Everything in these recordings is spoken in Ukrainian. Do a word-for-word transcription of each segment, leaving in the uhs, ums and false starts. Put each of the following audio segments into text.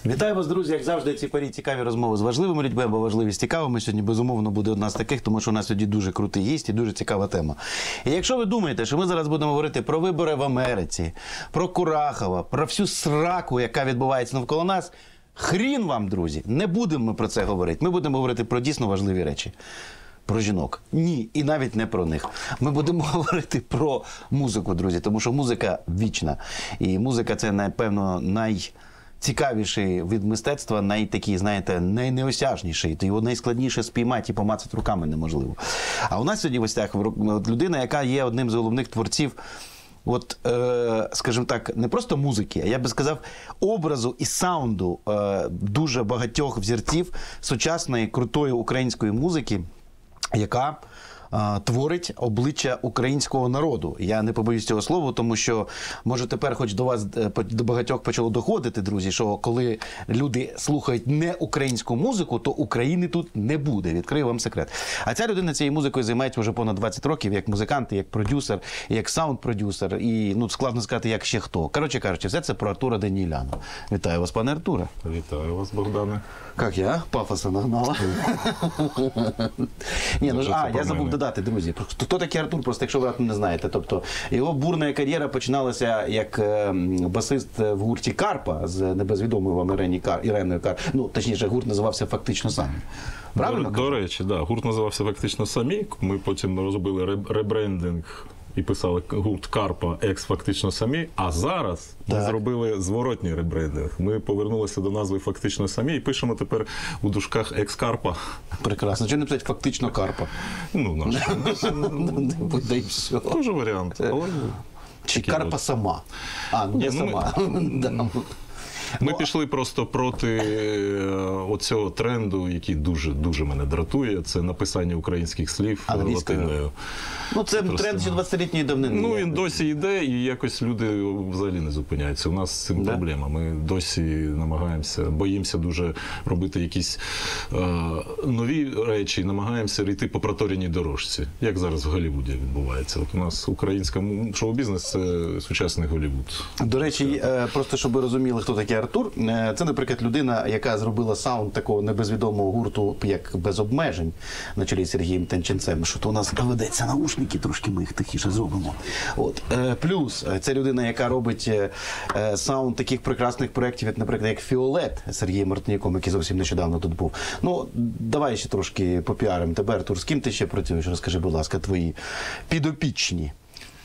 Вітаю вас, друзі! Як завжди, ці парі цікаві розмови з важливими людьми, або важливі з цікавими. Сьогодні, безумовно, буде одна з таких, тому що у нас сьогодні дуже крутий гість і дуже цікава тема. І якщо ви думаєте, що ми зараз будемо говорити про вибори в Америці, про Курахова, про всю сраку, яка відбувається навколо нас, хрін вам, друзі, не будемо ми про це говорити. Ми будемо говорити про дійсно важливі речі. Про жінок. Ні, і навіть не про них. Ми будемо говорити про музику, друзі, тому що музика вічна. І музика – це, напевно, найцікавіший від мистецтва, найтакий, знаєте, найнеосяжніший. Його найскладніше спіймати і помацати руками неможливо. А у нас сьогодні в гостях людина, яка є одним з головних творців, от, е, скажімо так, не просто музики, а я би сказав, образу і саунду е, дуже багатьох взірців сучасної, крутої української музики, яка а, творить обличчя українського народу. Я не побоюсь цього слова, тому що, може, тепер хоч до вас, до багатьох почало доходити, друзі, що коли люди слухають не українську музику, то України тут не буде. Відкрию вам секрет. А ця людина цією музикою займається вже понад двадцять років, як музикант, як продюсер, як саунд-продюсер, і, ну, складно сказати, як ще хто. Коротше кажучи, все це про Артура Даніеляна. Вітаю вас, пане Артуре. Вітаю вас, Богдане. Як я? Пафоса нагнала. Ні, ну, а, я забув додати, друзі. Хто такий Артур, просто якщо ви раптом не знаєте. Тобто, його бурна кар'єра починалася як басист в гурті «Карпа» з небезвідомою вам Іреною Карп. Ну, точніше, гурт називався «Фактично самі». Правильно? До, до речі, да, гурт називався «Фактично самі». Ми потім розробили ребрендинг і писали гурт «Карпа» екс «Фактично самі», а зараз так. Ми зробили зворотній ребрендинг. Ми повернулися до назви «Фактично самі» і пишемо тепер у дужках «екс-Карпа». Прекрасно. Чого не писати «Фактично Карпа»? Ну, наш. Буде і все. Тоже варіант. Чи «Карпа» сама? А, ну не сама. Ми пішли просто проти оцього тренду, який дуже-дуже мене дратує. Це написання українських слів латиною. Ну, це просто тренд ще двадцятилітньої давнини. Ну, він досі йде, і якось люди взагалі не зупиняються. У нас з цим да? проблема. Ми досі намагаємося, боїмося дуже робити якісь е, нові речі, намагаємося йти по протореній дорожці, як зараз в Голлівуді відбувається. От у нас українська шоу-бізнес – це сучасний Голлівуд. До речі, е, просто щоб ви розуміли, хто такий Артур, це, наприклад, людина, яка зробила саунд такого небезвідомого гурту, як «Без обмежень», на чолі з Сергієм Танченцем, що то у нас ведеться наушники, трошки ми їх тихіше зробимо. От. Плюс, це людина, яка робить саунд таких прекрасних проєктів, як, наприклад, як «Фіолет» з Сергієм Мартинюком, який зовсім нещодавно тут був. Ну, давай ще трошки попіаримо тебе, Артур. З ким ти ще працюєш? Розкажи, будь ласка, твої підопічні.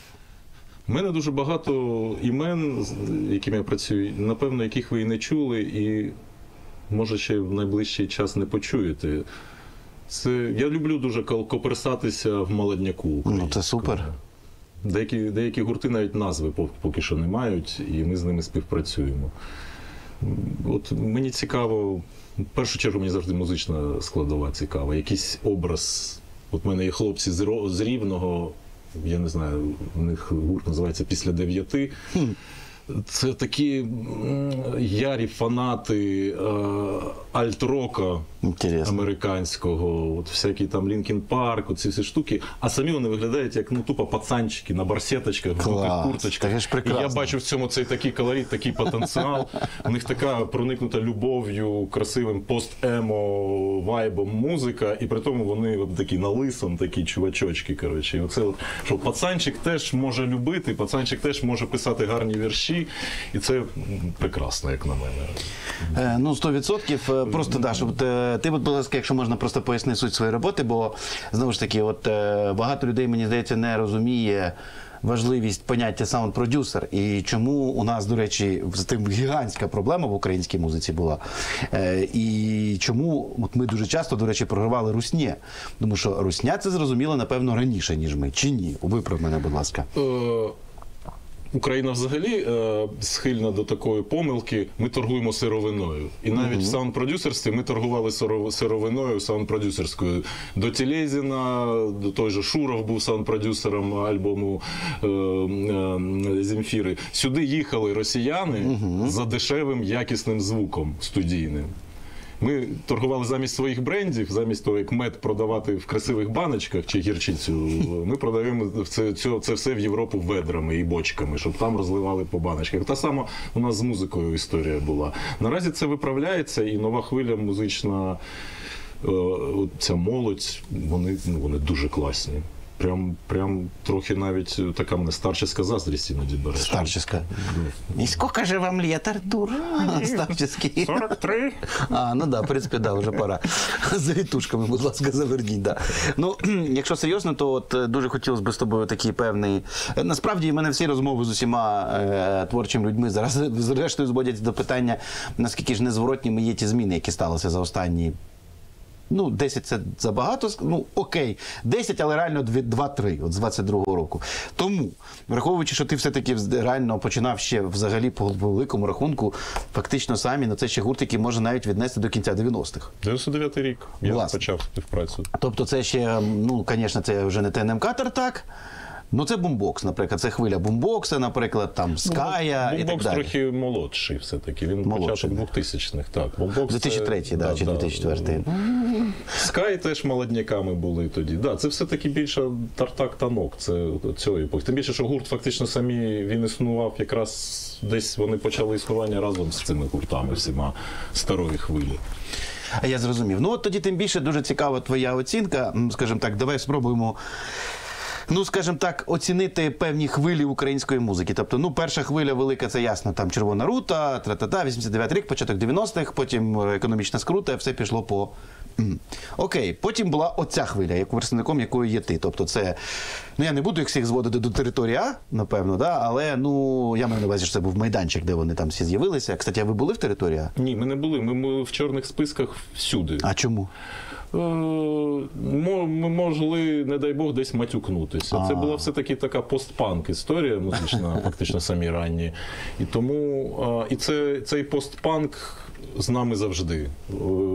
У мене дуже багато імен, якими я працюю, напевно, яких ви і не чули, і, може, ще в найближчий час не почуєте. Це, я люблю дуже коперсатися в молодняку. Ну, це супер. Деякі, деякі гурти навіть назви поки що не мають, і ми з ними співпрацюємо. От мені цікаво, в першу чергу мені завжди музична складова цікава, якийсь образ. От в мене є хлопці з Рівного, я не знаю, у них гурт називається «Після дев'яти». Це такі ярі фанати е, альт-рока американського, от всякі там Лінкін Парк, оці всі штуки, а самі вони виглядають як, ну, тупо пацанчики на барсеточках, в жовтих курточках. І я бачу в цьому цей такий колорит, такий потенціал. У них така проникнута любов'ю, красивим пост-емо вайбом музика, і при тому вони от такі на лисом, такі чувачочки, коротше. І оце от, що пацанчик теж може любити, пацанчик теж може писати гарні вірші. І це прекрасно, як на мене. Е, ну, сто відсотків. Просто, да, щоб ти, будь ласка, якщо можна, просто поясни суть своєї роботи, бо, знову ж таки, от багато людей, мені здається, не розуміє важливість поняття саунд-продюсер. І чому у нас, до речі, з тим гігантська проблема в українській музиці була. Е, і чому от ми дуже часто, до речі, програвали русні. Тому що русня це зрозуміло, напевно, раніше, ніж ми. Чи ні? Виправ мене, будь ласка. Україна взагалі е, схильна до такої помилки, ми торгуємо сировиною. І навіть uh-huh. в саунд-продюсерстві ми торгували сировиною саунд-продюсерською. До Тілєзіна, до той же Шуров був саунд-продюсером альбому е, е, «Земфіри». Сюди їхали росіяни uh-huh. за дешевим, якісним звуком студійним. Ми торгували замість своїх брендів, замість того, як мед продавати в красивих баночках чи гірчицю, ми продаємо це, це, це все в Європу ведрами і бочками, щоб там розливали по баночках. Та сама у нас з музикою історія була. Наразі це виправляється, і нова хвиля музична, ця молодь, вони, ну, вони дуже класні. Прям, прям трохи навіть така мене старческа заздрість іноді бере. Старческа. І скільки же вам лет, Артур? Старческий. сорок три. А, ну да, в принципі, да, вже пора. З рітушками, будь ласка, заверніть, да. Ну, якщо серйозно, то от дуже хотілося б з тобою такий певний... Насправді, в мене всі розмови з усіма е, творчими людьми зараз, зрештою, зводяться до питання, наскільки ж незворотніми є ті зміни, які сталися за останні... Ну, десять це забагато, ну, окей, десять, але реально два-три, от з двадцять другого року. Тому, враховуючи, що ти все-таки реально починав ще взагалі по великому рахунку, фактично самі, ну це ще гурт, який може навіть віднести до кінця дев'яностих. дев'яносто дев'ятий рік я Власне. почав співпрацю. Тобто це ще, ну, звісно, це вже не ТНМК «Тартак», ну це бумбокс, наприклад, це хвиля бумбокса, наприклад, там Ская і так Бумбокс далі. трохи молодший все-таки, він Молодший, початок да. двохтисячних, так. Бумбокс дві тисячі третій, це- да, чи да, дві тисячі четвертий. Скай теж молодняками були тоді. Да, це все-таки більше тартак-танок, це цього епохи. Тим більше, що гурт фактично самі, він існував якраз десь, вони почали існування разом з цими гуртами всіма старої хвилі. А я зрозумів. Ну от тоді тим більше дуже цікава твоя оцінка. М, Скажімо так, давай спробуємо, ну, скажімо так, оцінити певні хвилі української музики. Тобто, ну, перша хвиля велика, це ясно, там Червона рута, тра-та-та, вісімдесят дев'ятий рік, початок дев'яностих, потім е, економічна скрута, все пішло по... М. Окей, потім була оця хвиля, як представником якої є ти. Тобто це, ну я не буду їх всіх зводити до території А, напевно, да? Але, ну, я маю на увазі, що це був майданчик, де вони там всі з'явилися. Кстати, а ви були в території А? Ні, ми не були, ми, ми в чорних списках всюди. А чому? Е, мо- Ми могли, не дай Бог, десь матюкнутися. Це була все-таки така постпанк історія музична, фактично самі ранні. І тому е, і це, цей постпанк з нами завжди. Е,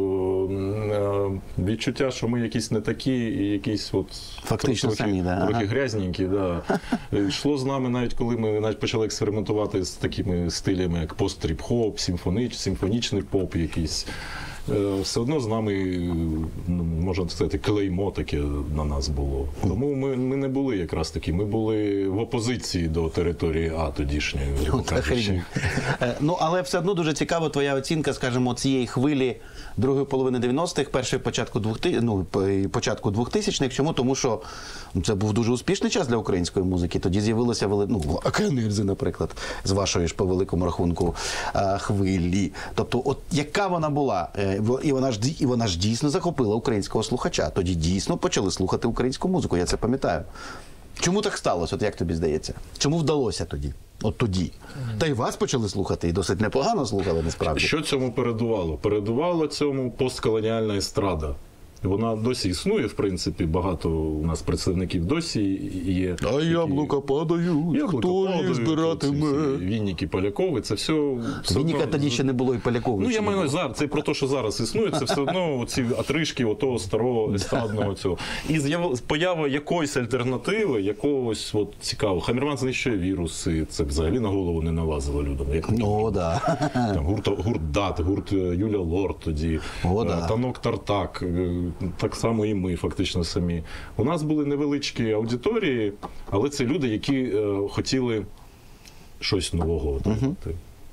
е, Відчуття, що ми якісь не такі, і якісь от Фактично трохи, самі, да. трохи Ага. грязненькі. Да. Е, Йшло з нами навіть коли ми навіть почали експериментувати з такими стилями, як пост-тріп-хоп, симфонич, симфонічний поп якийсь. Е, Все одно з нами, ну, можна сказати, клеймо таке на нас було. Тому ми, ми не були якраз таки, ми були в опозиції до території А тодішньої. грубо кажучи. Е, Ну, але все одно дуже цікава твоя оцінка, скажімо, цієї хвилі другої половини дев'яностих, першої початку двохтисячних, ну, п- початку двохтисячних. Чому? Тому що ну, це був дуже успішний час для української музики. Тоді з'явилося, вели- ну, Акенирзи, наприклад, з вашої ж по великому рахунку е, хвилі. Тобто, от яка вона була? Е, в- І вона ж ді- і вона ж дійсно захопила українського слухача. Тоді дійсно почали слухати українську музику, я це пам'ятаю. Чому так сталося, от як тобі здається? Чому вдалося тоді? От тоді. Та й вас почали слухати, і досить непогано слухали, насправді. Що цьому передувало? Передувала цьому постколоніальна естрада. Вона досі існує, в принципі, багато у нас представників досі є. А яблука падають, Яблука хто їх падають, збиратиме? оці всі Вінніки, Полякови, це все... все Вініка одно- тоді ще не було і Поляковича. Ну, я не маю на було. увазі, зараз, це про те, що зараз існує, це все одно ці атришки отого старого естрадного цього. І з'яв- поява якоїсь альтернативи, якогось от, цікавого. Хамерман знищує віруси, це взагалі на голову не налазило людям. Як О, да. там, гурт, гурт Дат, гурт е, Юлія Лорд тоді, О, е, да. Танок Тартак, е, так само і ми фактично самі. У нас були невеличкі аудиторії, але це люди, які е, хотіли щось нового отримати.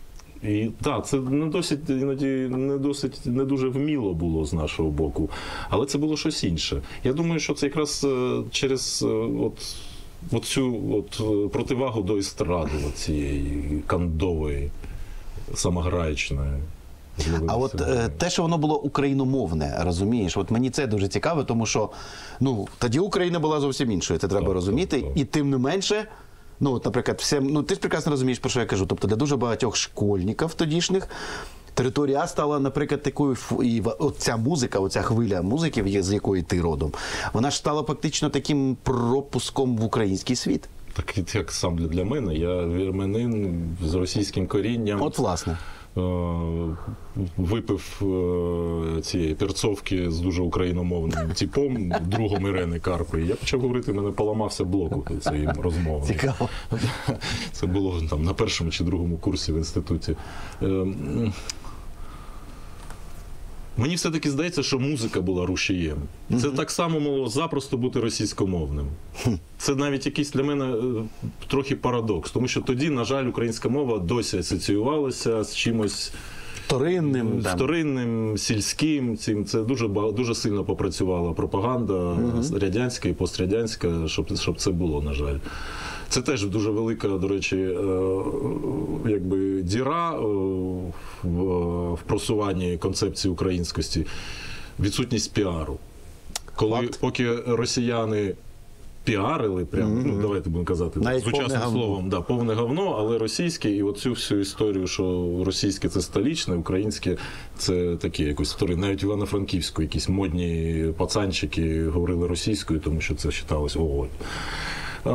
І так, це не досить іноді не досить не дуже вміло було з нашого боку, але це було щось інше. Я думаю, що це якраз е, через е, от, от цю от, е, противагу до естради, от цієї кандової, самограєчної. А от е, те, що воно було україномовне, розумієш, от мені це дуже цікаво, тому що ну, тоді Україна була зовсім іншою, це треба Так, розуміти. так, так. І тим не менше, ну, от, наприклад, все, ну, ти ж прекрасно розумієш, про що я кажу. Тобто для дуже багатьох школьників тодішніх територія А стала, наприклад, такою, фу- і в- от ця музика, оця хвиля музики, є- з якої ти родом, вона ж стала фактично таким пропуском в український світ. Так як сам для, для мене, я вірменин з російським корінням. От, власне. Е, випив е, цієї перцовки з дуже україномовним типом, другом Ірени Карпи. І я почав говорити, мене поламався блок у цієї розмови. Цікаво. Це було там на першому чи другому курсі в інституті. Е, Мені все-таки здається, що музика була рушієм. Це mm-hmm. так само могло запросто бути російськомовним. Це навіть якийсь для мене трохи парадокс, тому що тоді, на жаль, українська мова досі асоціювалася з чимось вторинним, вторинним сільським. Цим. Це дуже, дуже сильно попрацювала пропаганда mm-hmm. радянська і пострадянська, щоб, щоб це було, на жаль. Це теж дуже велика, до речі, якби діра в просуванні концепції українськості, відсутність піару. Коли, Факт. Поки росіяни піарили, прямо, mm-hmm. ну, давайте будемо казати, навіть сучасним словом, да, повне говно, але російське, і оцю всю історію, що російське це столічне, українське це таке якось вторинне. Навіть в Івано-Франківську якісь модні пацанчики говорили російською, тому що це вважалось ого. А,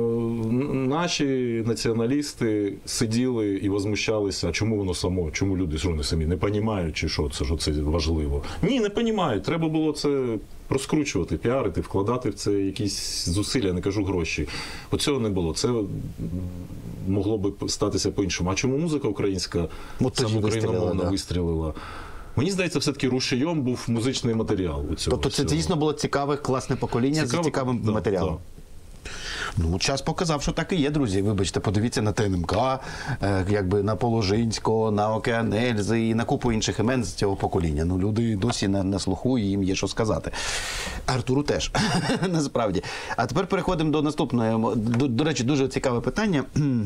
наші націоналісти сиділи і возмущалися, а чому воно само, чому люди що вони самі не розуміють, чи що це, що це важливо. Ні, не розуміють, треба було це розкручувати, піарити, вкладати в це якісь зусилля, не кажу гроші. Оцього не було, це могло би статися по-іншому. А чому музика українська саме україномовно да. вистрілила? Мені здається, все-таки рушієм був музичний матеріал у цього. Тобто це всього. Дійсно було цікаве, класне покоління Цікаво, з цікавим да, матеріалом? Да. Ну, час показав, що так і є, друзі. Вибачте, подивіться на ТНМК, е, якби на Положинського, на Океан Ельзи і на купу інших імен з цього покоління. Ну, люди досі на, на слуху, і їм є що сказати. Артуру теж, насправді. А тепер переходимо до наступного. До, до речі, дуже цікаве питання,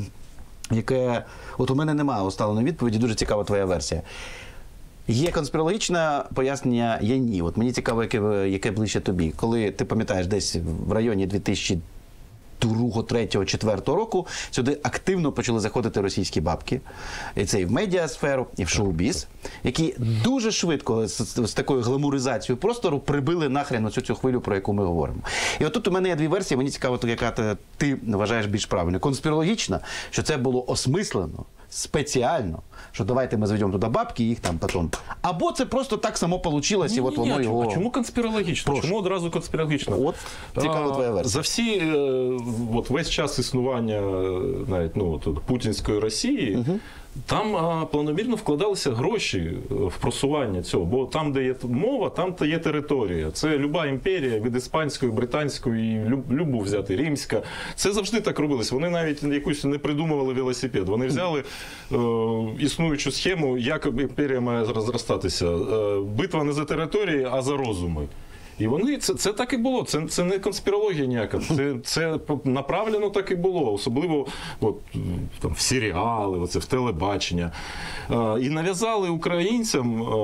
яке, от у мене немає усталеної відповіді, дуже цікава твоя версія. Є конспірологічне пояснення, є ні. От мені цікаво, яке, яке ближче тобі. Коли ти пам'ятаєш, десь в районі дві тисячі другого, третього, четвертого року сюди активно почали заходити російські бабки. І це і в медіасферу, і в шоу-біз, які дуже швидко з, з такою гламуризацією простору прибили нахрен оцю цю хвилю, про яку ми говоримо. І отут у мене є дві версії, мені цікаво, яка ти вважаєш більш правильно. Конспірологічна, що це було осмислено, спеціально, що давайте ми зведемо туди бабки і їх там потім. Або це просто так само вийшло, і от воно його... А чому конспірологічно? Прошу. Чому одразу конспірологічно? От, цікава твоя версія. За всі, от весь час існування навіть, ну, от, путінської Росії, угу. там а, планомірно вкладалися гроші в просування цього, бо там, де є мова, там є територія. Це люба імперія, від іспанської, британської, люб, любу взяти, римська. Це завжди так робилось. Вони навіть якусь не придумували велосипед. Вони взяли е, існуючу схему, як імперія має розростатися. Е, битва не за території, а за розуми. І вони, це, це так і було, це, це не конспірологія ніяка, це, це направлено так і було, особливо от, там, в серіали, оце, в телебачення. Е, і нав'язали українцям, е,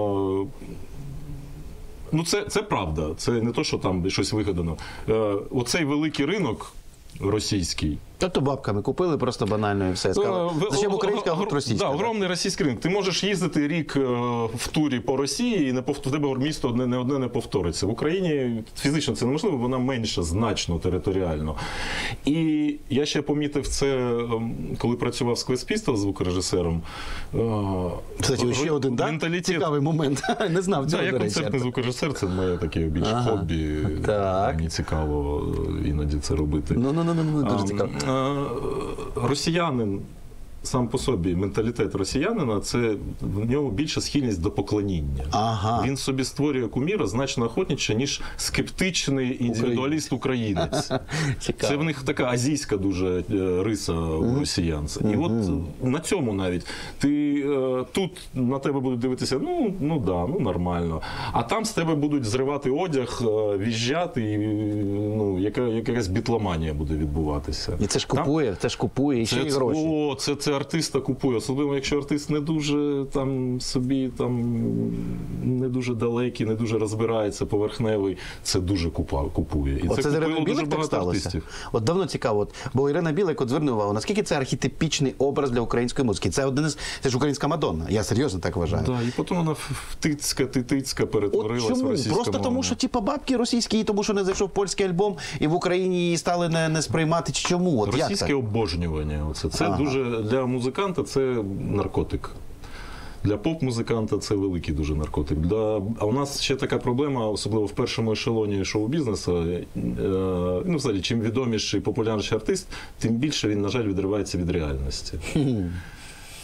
ну це, це правда, це не то, що там щось вигадано. Е, оцей великий ринок російський, Тобто бабками купили просто банально і все. Сказали, зачем українська, а російська? Так, огромний російський ринок. Ти можеш їздити рік в турі по Росії, і не повтор... тебе місто одне, не одне не повториться. В Україні фізично це неможливо, вона менша значно територіально. І я ще помітив це, коли працював з Quest Pistols, звукорежисером. Кстати, ще один, да? Менталітет... Цікавий момент. Не знав цього, да, до я речі. концертний звукорежисер, це моє таке більш ага. хобі. Так. Мені цікаво іноді це робити. Ну, ну, ну, ну, дуже цікаво. Росіянин сам по собі, менталітет росіянина, це в нього більша схильність до поклоніння. Ага. Він собі створює куміра значно охотніше, ніж скептичний індивідуаліст-українець. Це в них така азійська дуже риса у росіян. І от на цьому навіть. Ти тут на тебе будуть дивитися, ну, ну да, ну нормально. А там з тебе будуть зривати одяг, в'їжджати, і ну, яка, якась бітломанія буде відбуватися. І це ж купує, там, це ж купує, і ще й гроші. О, це, це артиста купує, особливо якщо артист не дуже там собі там не дуже далекий, не дуже розбирається, поверхневий, це дуже купа, купує. І Оце це з Іриною дуже Білик так сталося? Артистів. От давно цікаво, от, бо Ірина Білик от звернула увагу, наскільки це архетипічний образ для української музики. Це один із, це ж українська Мадонна, я серйозно так вважаю. Да, і потім вона втицька, титицька перетворилась в російськомовну. Просто тому, що типа бабки російські, тому що не зайшов польський альбом, і в Україні її стали не, не сприймати. Чому? От російське обожнювання. Оце. Це ага. дуже для музиканта це наркотик. Для поп-музиканта це великий дуже наркотик. Для... А у нас ще така проблема, особливо в першому ешелоні шоу-бізнесу. Е... Ну, взагалі, чим відоміший, популярніший артист, тим більше він, на жаль, відривається від реальності.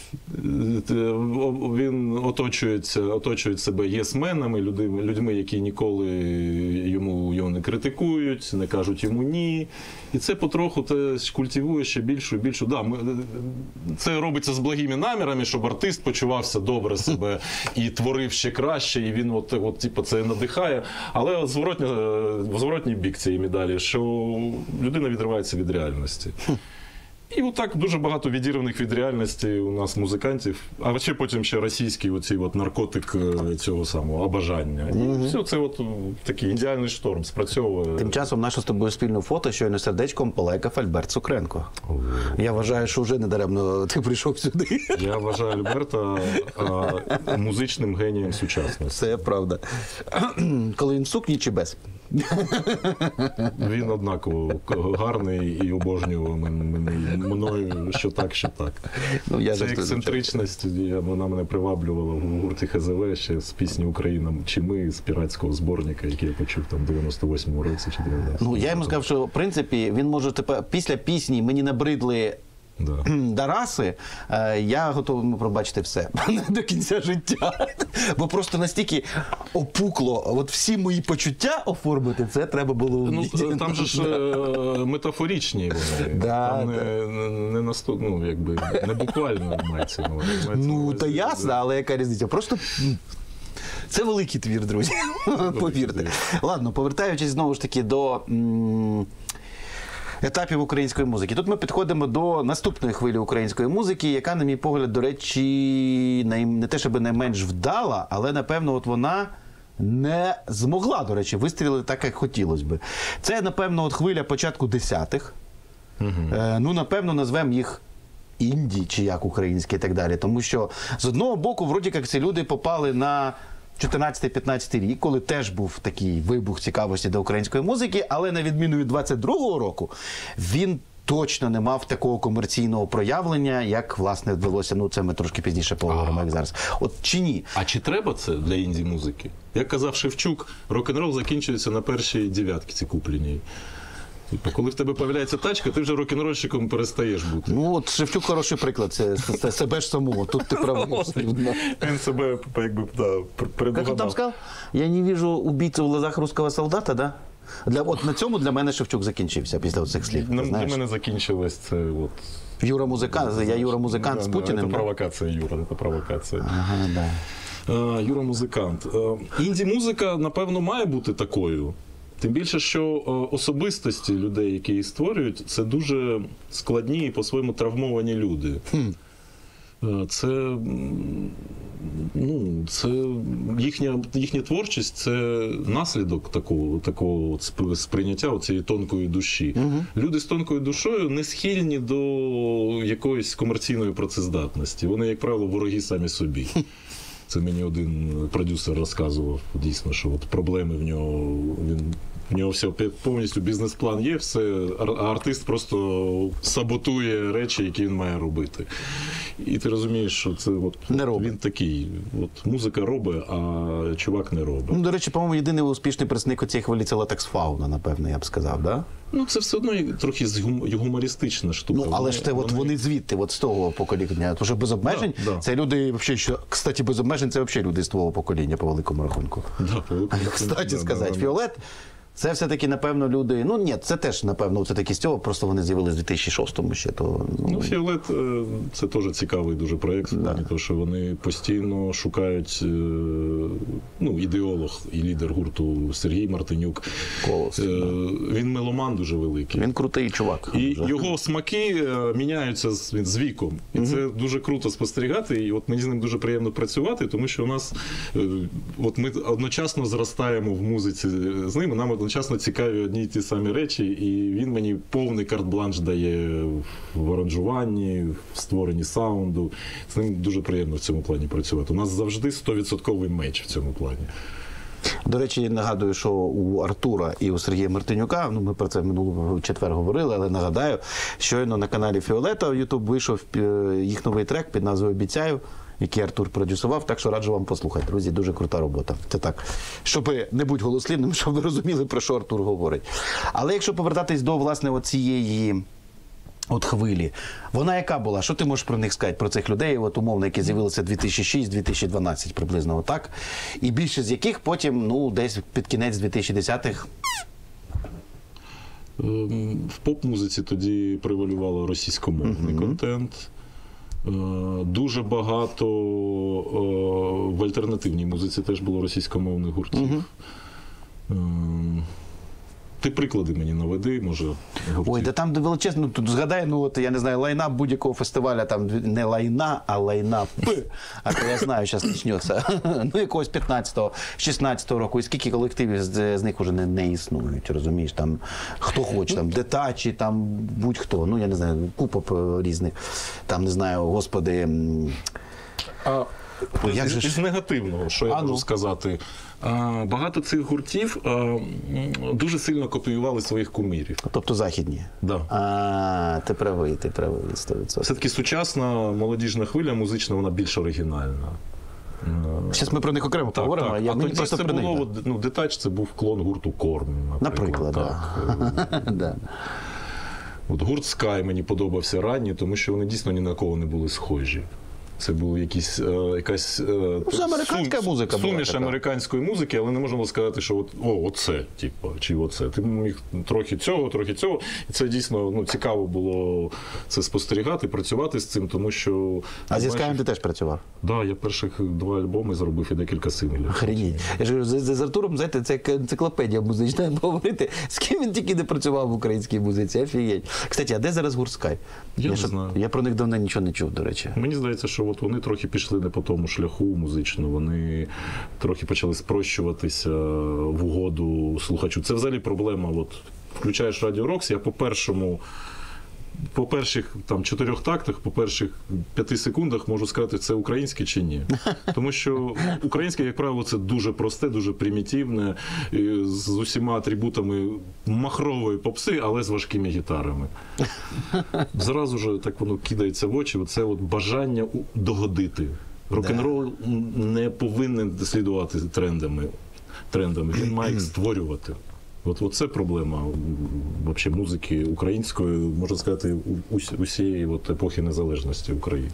Він оточується, оточує себе єсменами, людьми, людьми, які ніколи йому його не критикують, не кажуть йому ні. І це потроху те культивує ще більшу і більшу. Да, ми, це робиться з благими намірами, щоб артист почувався добре себе і творив ще краще, і він от, от, типу, це надихає. Але зворотня, в зворотній бік цієї медалі, що людина відривається від реальності. І отак дуже багато відірваних від реальності у нас музикантів, а ще потім ще російський оцей от наркотик цього самого обажання. І все це от такий ідеальний шторм спрацьовує. Тим часом наше з тобою спільне фото щойно сердечком полайкав Альберт Цукренко. О. Я вважаю, що вже недаремно ти прийшов сюди. Я вважаю Альберта а, музичним генієм сучасності. Це правда. Коли він в сукні чи без? Він однаково гарний і обожнював мене, мною, що так, що так. Ну, я Це ексцентричність, я, вона мене приваблювала в гурті ХЗВ ще з пісні «Україна чи ми», з піратського зборника, який я почув там в дев'яносто восьмому році чи дев'яностому. Ну, я йому сказав, що в принципі він може тепер після пісні «Мені набридли Да. Дараси», я готовий йому пробачити все до кінця життя. Бо просто настільки опукло, от всі мої почуття оформити, це треба було вміти. Ну, там же ж е, метафоричні вони. Да, там да. не, не, наступ, ну, якби, не буквально мається на увазі. Ну, та ясно, але яка різниця? Просто це великий твір, друзі. Повірте. Ладно, повертаючись знову ж таки до м- етапів української музики. Тут ми підходимо до наступної хвилі української музики, яка, на мій погляд, до речі, не те, щоб найменш вдала, але, напевно, от вона не змогла, до речі, вистрілити так, як хотілося би. Це, напевно, от хвиля початку десятих. Угу. Е, ну, напевно, назвемо їх інді, чи як українські і так далі. Тому що, з одного боку, вроді як ці люди попали на чотирнадцятий-п'ятнадцятий рік, коли теж був такий вибух цікавості до української музики, але на відміну від двадцять другого року, він точно не мав такого комерційного проявлення, як, власне, вдалося. Ну, це ми трошки пізніше поговоримо, як зараз. От чи ні? А чи треба це для інді-музики? Як казав Шевчук, рок-н-рол закінчується на першій дев'ятці купленій. Тобто, коли в тебе з'являється тачка, ти вже рок-н-рольщиком перестаєш бути. Ну, от Шевчук хороший приклад, це, це, це себе ж самого, тут ти правий. Він себе, якби, да, предугадав. Як він там сказав? Я не вижу убийцу в глазах русского солдата, да? Для, от на цьому для мене Шевчук закінчився після цих слів. Для, знаєш? для мене закінчилось це от... Юра музикант, я Юра музикант да, з да, Путіним. Це Да? провокація, Юра, це провокація. Ага, да. А, Юра музикант. Інді-музика, напевно, має бути такою. Тим більше, що особистості людей, які її створюють, це дуже складні і по-своєму травмовані люди. Хм. Це, ну, це їхня, їхня творчість – це наслідок такого, такого сприйняття цієї тонкої душі. Угу. Люди з тонкою душою не схильні до якоїсь комерційної працездатності. Вони, як правило, вороги самі собі. Це мені один продюсер розказував, дійсно, що от проблеми в нього, він, в нього все, повністю бізнес-план є, все, а артист просто саботує речі, які він має робити. І ти розумієш, що це от, він такий, от музика робить, а чувак не робить. Ну, до речі, по-моєму, єдиний успішний представник у цій хвилі – це Латекс Фауна, напевно, я б сказав, да? Ну, це все одно трохи гумористична штука. Ну, але ж це вони... от вони звідти, от з того покоління. Тому що без обмежень, да, да. Це люди, взагалі, що, кстати, без обмежень, це взагалі люди з твого покоління, по великому рахунку. Да, по великому рахунку. Кстати да, сказати, да, Фіолет, це все-таки, напевно, люди, ну, ні, це теж, напевно, це такі з цього, просто вони з'явилися в дві тисячі шостому ще. То, ну, ну, Фіолет – це теж цікавий дуже проєкт, да. Тому що вони постійно шукають, ну, ідеолог і лідер гурту Сергій Мартинюк. Колос, він меломан дуже великий. Він крутий чувак. І вже. Його смаки міняються з, з віком. І угу. Це дуже круто спостерігати, і от мені з ним дуже приємно працювати, тому що у нас, от ми одночасно зростаємо в музиці з ним, нам одночасно цікаві одні й ті самі речі, і він мені повний карт-бланш дає в аранжуванні, в створенні саунду. З ним дуже приємно в цьому плані працювати. У нас завжди сто відсотків меч в цьому плані. До речі, нагадую, що у Артура і у Сергія Мартинюка, ну ми про це минулого четвер говорили, але нагадаю, щойно на каналі Фіолета в Ютуб вийшов їх новий трек під назвою «Обіцяю», який Артур продюсував, так що раджу вам послухати. Друзі, дуже крута робота. Це так, щоб не бути голослівним, щоб ви розуміли, про що Артур говорить. Але якщо повертатись до, власне, оцієї От хвилі. Вона яка була? Що ти можеш про них сказати, про цих людей, от умовно, які з'явилися дві тисячі шостий - дві тисячі дванадцятий приблизно отак. І більшість з яких потім, ну, десь під кінець дві тисячі десятих. Ем, В поп-музиці тоді превалював російськомовний Мгм. контент. Е, Дуже багато е, в альтернативній музиці теж було російськомовних гуртів. Мгм. Ем, Ти приклади мені наведи, може, гуртів. Ой, да там величезно, ну, тут згадай, ну, от, я не знаю, лайна будь-якого фестиваля, там не лайна, а лайна П. А то я знаю, зараз почнеться. Ну, якогось п'ятнадцятого, шістнадцятого року. І скільки колективів з, з них вже не, не існують, розумієш? Там, хто хоче, там, детачі, там, будь-хто. Ну, я не знаю, купа п- різних. Там, не знаю, господи... м, А Ой, як із, же ж- із негативного, що я А, можу ну. сказати, а, багато цих гуртів а, м, дуже сильно копіювали своїх кумирів. Тобто західні. Да. А, ти правий, ти правий, сто відсотків. Все-таки сучасна молодіжна хвиля музична, вона більш оригінальна. Зараз ми про них окремо Так, поговоримо, так. а я А мені тоді просто це про них. було, да. от, ну, Детач це був клон гурту Корн, наприклад. Наприклад, так. да. От гурт Sky мені подобався ранній, тому що вони дійсно ні на кого не були схожі. Це була якісь, е, якась е, це американська музика була суміш така. американської музики, але не можна було сказати, що от, о, оце, типу, чи оце. Ти міг трохи цього, трохи цього. І це дійсно ну, цікаво було це спостерігати, працювати з цим, тому що... А зі бачиш- Скайом ти теж працював? Да, я перших два альбоми зробив і декілька синглів. Охренеть. Я ж говорю, з, з Артуром, знаєте, це як енциклопедія музична, поговорити, з ким він тільки не працював в українській музиці, офігеть. Кстати, а де зараз гурт Скай? Я не ж- знаю. Я про них давно нічого не чув, до речі. Мені здається, що от вони трохи пішли не по тому шляху музично, вони трохи почали спрощуватися в угоду слухачу. Це взагалі проблема. От, включаєш Радіо Рокс, я по першому, по перших там, чотирьох тактах, по перших п'яти секундах можу сказати, це українське чи ні. Тому що українське, як правило, це дуже просте, дуже примітивне, і з усіма атрибутами махрової попси, але з важкими гітарами. Зразу ж так воно кидається в очі, оце от бажання у- догодити. Рок-н-рол не повинен слідувати трендами. трендами. Він має їх створювати. От, от це проблема м, вообще, музики української, можна сказати, у- ус- усієї от епохи незалежності України.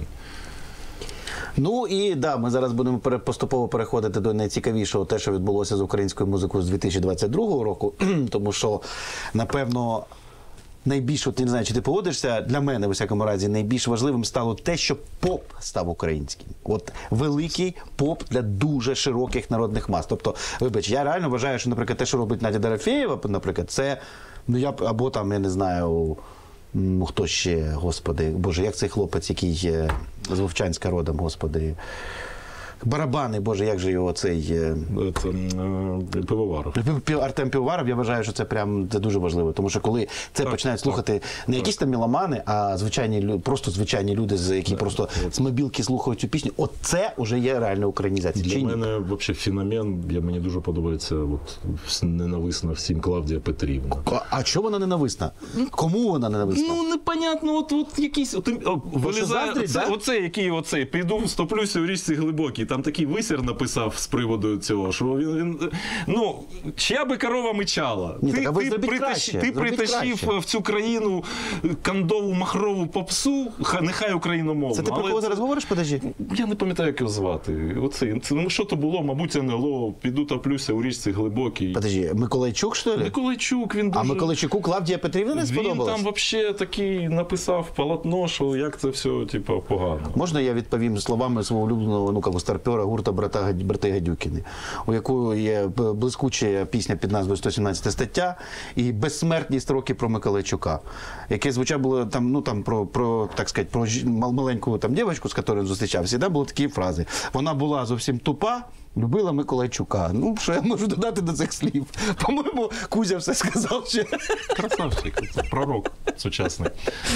Ну і да, ми зараз будемо пере- поступово переходити до найцікавішого, те, що відбулося з українською музикою з дві тисячі двадцять другого року, тому що, напевно, найбільш, от, я не знаю, чи ти погодишся, для мене, в усякому разі, найбільш важливим стало те, що поп став українським. От великий поп для дуже широких народних мас. Тобто, вибач, я реально вважаю, що, наприклад, те, що робить Надя Дорофєєва, наприклад, це, ну я б, або там, я не знаю, ну хто ще, господи, боже, як цей хлопець, який е, з Вовчанська родом, господи, барабани, боже, як же його цей... е, Це м, е, пивоваров. Пів- Артем Півоваров, я вважаю, що це прям це дуже важливо, тому що коли це Так, починають так, слухати не якісь там меломани, а звичайні лю- просто звичайні люди, з які просто з мобілки слухають цю пісню, от це вже є реальна українізація. Для Чи ні? мене взагалі феномен, я, мені дуже подобається от, ненависна всім Клавдія Петрівна. А, а чого вона ненависна? Кому вона ненависна? Ну, непонятно, от, от якийсь. От, о, вилізає, заздрить, оце, да? оце, який оцей, піду, стоплюся у річці глибокій. Там такий висір написав з приводу цього, що він. він ну, чия би корова мичала? Ні, ти так, а ви ти, зробіть притащ- краще, ти зробіть притащив краще. в цю країну кандову махрову попсу, ха- нехай україномовну. Це ти про але кого це- зараз говориш, подожди? Я не пам'ятаю, як його звати. Оцей. Це, ну, що то було, мабуть, ен ел о, піду топлюся у річці глибокій. Подожди, Миколайчук, що ли? Миколайчук, він дуже... А Миколайчуку Клавдія Петрівна не Він сподобалась? там взагалі такий написав полотно, що як це все, типу, погано. Можна я відповім словами свого улюбленого, ну, як старпера гурта брата, Гад- брати Гадюкіни, у яку є б- блискуча пісня під назвою сто сімнадцята стаття і безсмертні строки про Миколайчука, яке звучало було там, ну, там про, про, так сказати, про жі- мал- маленьку там дівчинку, з якою він зустрічався, і там були такі фрази. Вона була зовсім тупа, любила Миколайчука. Ну, що я можу додати до цих слів? По-моєму, Кузя все сказав ще. Красавчик, це пророк сучасний.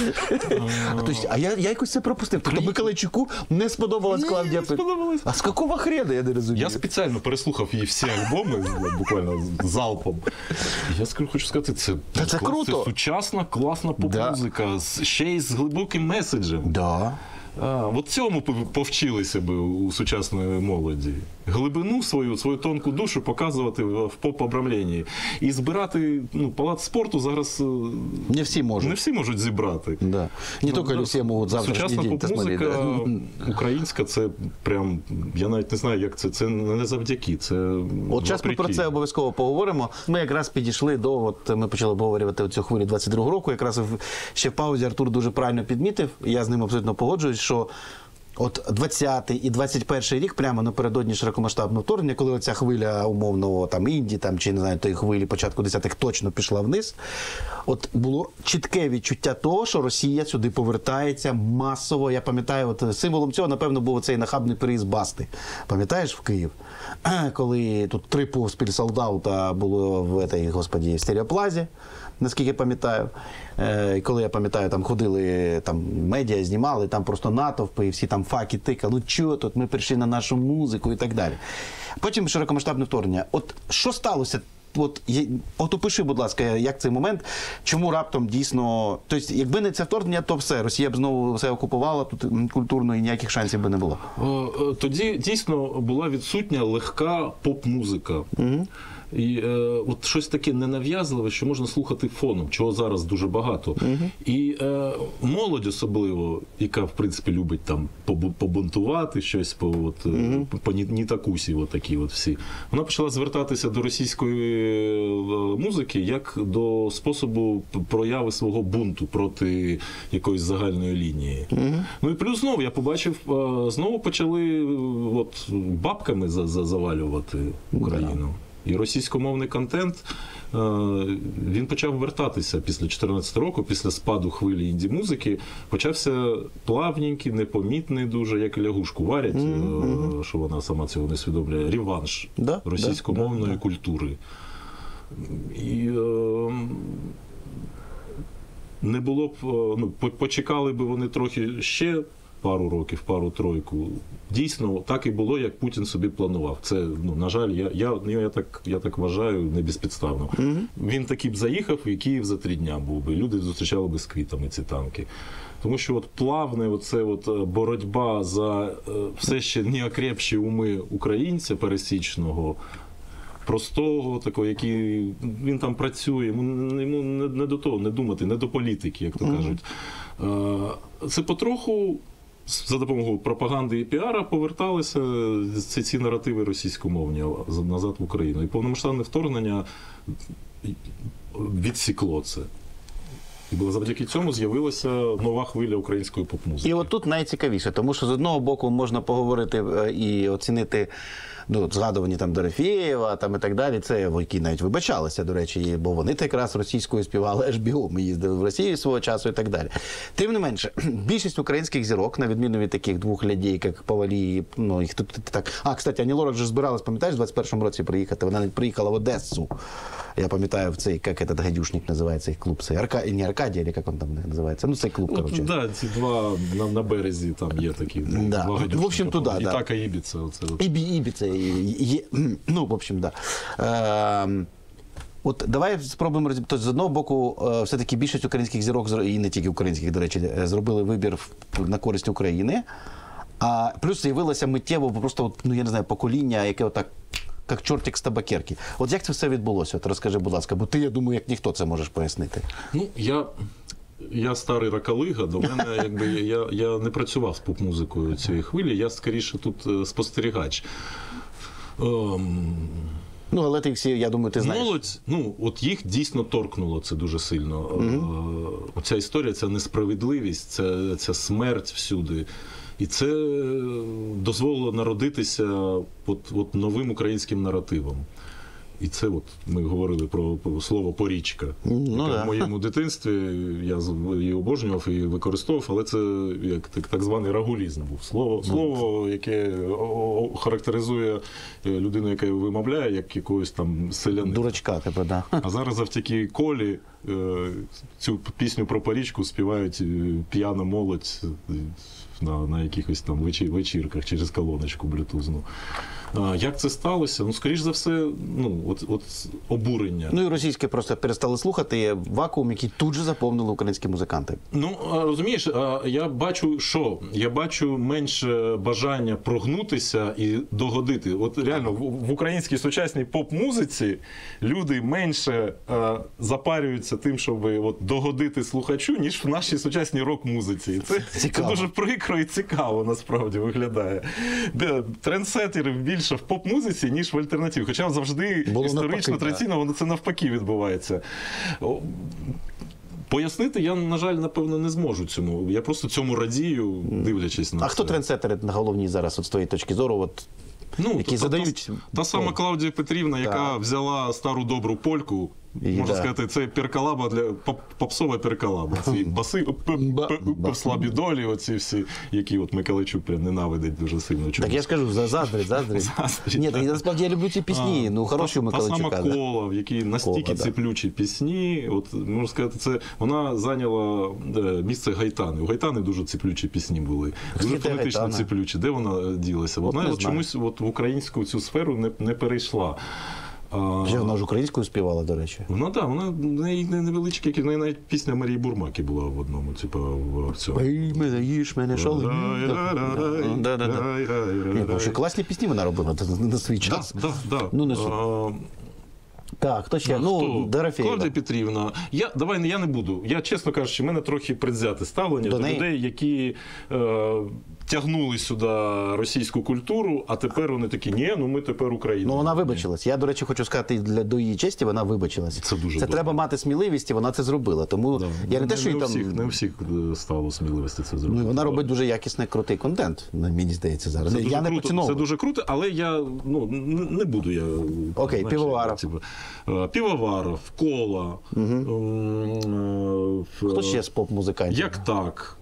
А, тобто, а я, я якось це пропустив. Тобто Миколайчуку не сподобалась Ні, Клавдія не Пет- сподобалась. А з якого хрена, я не розумію? Я спеціально переслухав її всі альбоми, буквально залпом. Я скажу, хочу сказати, це, Та це клас- круто. це сучасна, класна поп-музика, з- ще й з глибоким меседжем. Да. А, от цьому пов- повчилися би у сучасної молоді. глибину свою, свою тонку душу показувати в в поп-обрамленні. І збирати, ну, палац спорту зараз е, Не всі можуть. не всі можуть зібрати. Да. Не Ну, тільки да, всі можуть завтрашній сучасна день посмотреть. поп-музика Да. українська, це прям, я навіть не знаю, як це, це не завдяки, це От зараз ми про вопреки. це обов'язково поговоримо. Ми якраз підійшли до, от ми почали обговорювати цю хвилю двадцять другого року, якраз в- ще в паузі Артур дуже правильно підмітив, і я з ним абсолютно погоджуюсь, що от двадцятий і двадцять перший рік, прямо напередодні широкомасштабного вторгнення, коли оця хвиля умовного там інді, там, чи не знаю, тої хвилі початку десятих точно пішла вниз, от було чітке відчуття того, що Росія сюди повертається масово. Я пам'ятаю, от символом цього, напевно, був цей нахабний переїзд Басти. Пам'ятаєш, в Київ? Коли тут три поспіль солдата було в этой, господі, в стереоплазі, наскільки пам'ятаю. Е, коли я пам'ятаю, там ходили, там медіа знімали, там просто натовпи, і всі там факи тикали, ну чого тут, ми прийшли на нашу музику і так далі. Потім широкомасштабне вторгнення. От що сталося? От, є- от опиши, будь ласка, як цей момент, чому раптом дійсно, тобто, якби не це вторгнення, то все, Росія б знову все окупувала, тут м, культурно і ніяких шансів би не було. О, е, Тоді дійсно була відсутня легка поп-музика. Угу. І е, от щось таке ненав'язливе, що можна слухати фоном, чого зараз дуже багато. Угу. І е, молодь особливо, яка в принципі любить там побу- побунтувати щось по от, угу. по нітакусі, от такі от всі. Вона почала звертатися до російської е, музики як до способу прояви свого бунту проти якоїсь загальної лінії. Угу. Ну і плюс знову я побачив, е, знову почали е, от бабками за- за- завалювати Україну. І російськомовний контент, е, він почав вертатися після дві тисячі чотирнадцятого року, після спаду хвилі інді-музики, почався плавненький, непомітний дуже, як лягушку варять, mm-hmm. е, що вона сама цього не усвідомлює, реванш да, російськомовної да, да, культури. І е, не було б, ну, почекали би вони трохи ще пару років, пару-тройку. Дійсно, так і було, як Путін собі планував. Це, ну, на жаль, я, я, я, так, я так вважаю, не безпідставно. Mm-hmm. Він таки б заїхав, і Київ за три дня був би. Люди зустрічали би з квітами ці танки. Тому що от плавне оце от боротьба за все ще неокрепші уми українця пересічного, простого, такого, який він там працює, йому, йому не, не до того, не думати, не до політики, як то mm-hmm. кажуть. Це потроху за допомогою пропаганди і піара поверталися ці, ці наративи російськомовні назад в Україну. І повномасштабне вторгнення відсікло це. І завдяки цьому з'явилася нова хвиля української поп-музики. І от тут найцікавіше, тому що з одного боку можна поговорити і оцінити, ну, згадувані там Дорофєєва там і так далі, це які навіть вибачалися, до речі, бо вони якраз російською співали, аж бігом, ми їздили в Росію свого часу і так далі. Тим не менше, більшість українських зірок, на відміну від таких двох людей, як Павалі, ну, їх тут так... А, кстати, Ані Лорак же збиралась, пам'ятаєш, в двадцять першому році приїхати, вона навіть приїхала в Одесу. Я пам'ятаю, в цей, як этот гадюшник називається, їх клуб, цей Арка... не Аркадія, или як він там називається, ну, цей клуб, короче. Так, да, ці два на, на березі там є такі. Да. Два В общем, туди, да. Ітака Ібіца. Оце, от. Ібі, Ібіца, є, ну, в общем, да. Е, от давай спробуємо розібрати. Тобто, з одного боку, е, все-таки більшість українських зірок, і не тільки українських, до речі, зробили вибір в- на користь України. А плюс з'явилося миттєво просто, от, ну, я не знаю, покоління, яке отак, як чортик з табакерки. От як це все відбулося? От розкажи, будь ласка, бо ти, я думаю, як ніхто це можеш пояснити. Ну, я, я старий ракалига, до мене, якби, я, я не працював з поп-музикою цієї хвилі, я скоріше тут е, спостерігач. Ем, Ну, але ти всі, я думаю, ти знаєш. Молодь, ну, от їх дійсно торкнуло це дуже сильно. Mm-hmm. Е, Оця історія, ця несправедливість, ця, ця смерть всюди. І це дозволило народитися от, от новим українським наративом. І це от ми говорили про слово «порічка». Ну, да. В моєму дитинстві я її обожнював і використовував, але це як так, так званий рагулізм був. Слово, слово, яке характеризує людину, яка його вимовляє, як якогось там селянина. Дурачка, типу, да. А зараз завдяки Колі цю пісню про порічку співають п'яна молодь на, на якихось там вечірках через колоночку блютузну. А, Як це сталося? Ну, скоріш за все, ну, от, от обурення. Ну і російське просто перестали слухати, є вакуум, який тут же заповнили українські музиканти. Ну, а, розумієш, а, я бачу, що? Я бачу менше бажання прогнутися і догодити. От реально, в, в українській сучасній поп-музиці люди менше а, запарюються тим, щоб от, догодити слухачу, ніж в нашій сучасній рок-музиці. І Це, це дуже прикро і цікаво, насправді, виглядає. Де трендсетери більше в поп-музиці, ніж в альтернативі. Хоча завжди Було історично, навпаки, традиційно, воно це навпаки відбувається. О, Пояснити я, на жаль, напевно, не зможу цьому. Я просто цьому радію, дивлячись на А це. хто трендсетери на головні зараз, от з твоєї точки зору, от, Ну, які та, задають... Та, та сама Клавдія Петрівна, яка Так. взяла стару добру польку, І, можна да. сказати, це перкалаба для поп, попсова перкалаба. Ці баси Ба- ба- в слабі долі, оці всі, які от Миколайчук прям ненавидить дуже сильно. Так чомусь. я ж кажу, за- заздрить, заздрить. Заздрить, Ні, так. так, насправді я люблю ці пісні, А, ну хороші та, у та сама Миколайчука. да. Кола, в якій настільки Кола, да. циплючі пісні, от можна сказати, це вона зайняла е, місце Гайтани. У Гайтани дуже циплючі пісні були, дуже де фонетично Гайтана? циплючі. Де вона ділася? От Вона не от знаю. чомусь от в українську цю сферу не, не перейшла. А, Вже вона ж українською співала, до речі. Вона так, вона в неї невеличкі, які в неї навіть пісня Марії Бурмаки була в одному, типу, в цьому. Ей, мене їж, мене шали. Ні, ну, ще класні пісні вона робила на- на свій Да, час. да, да. Ну, не суть. А, Так, хто ще? Ну, Хто? Дорофєєва. Клавдія Петрівна. Я, давай, я не буду. Я, чесно кажучи, в мене трохи предвзяте ставлення До до, неї? людей, які е, тягнули сюди російську культуру, а тепер вони такі, ні, ну ми тепер Україна. Ну, вона вибачилась. Я, до речі, хочу сказати, для до її честі вона вибачилась. Це дуже Це добре. треба мати сміливість, і вона це зробила. Тому Да. я не те, що не, їй у там... всіх, не у всіх е, стало сміливості це зробити. Ну, і вона робить дуже якісний, крутий контент, мені здається, зараз. Це дуже, я не круто, поціновую. це дуже круто, але я ну, н- не буду я. Окей, знаєш, Півоваров. типу, е, Півоваров, Кола. Угу. Хто ще з поп-музикантів? Як так?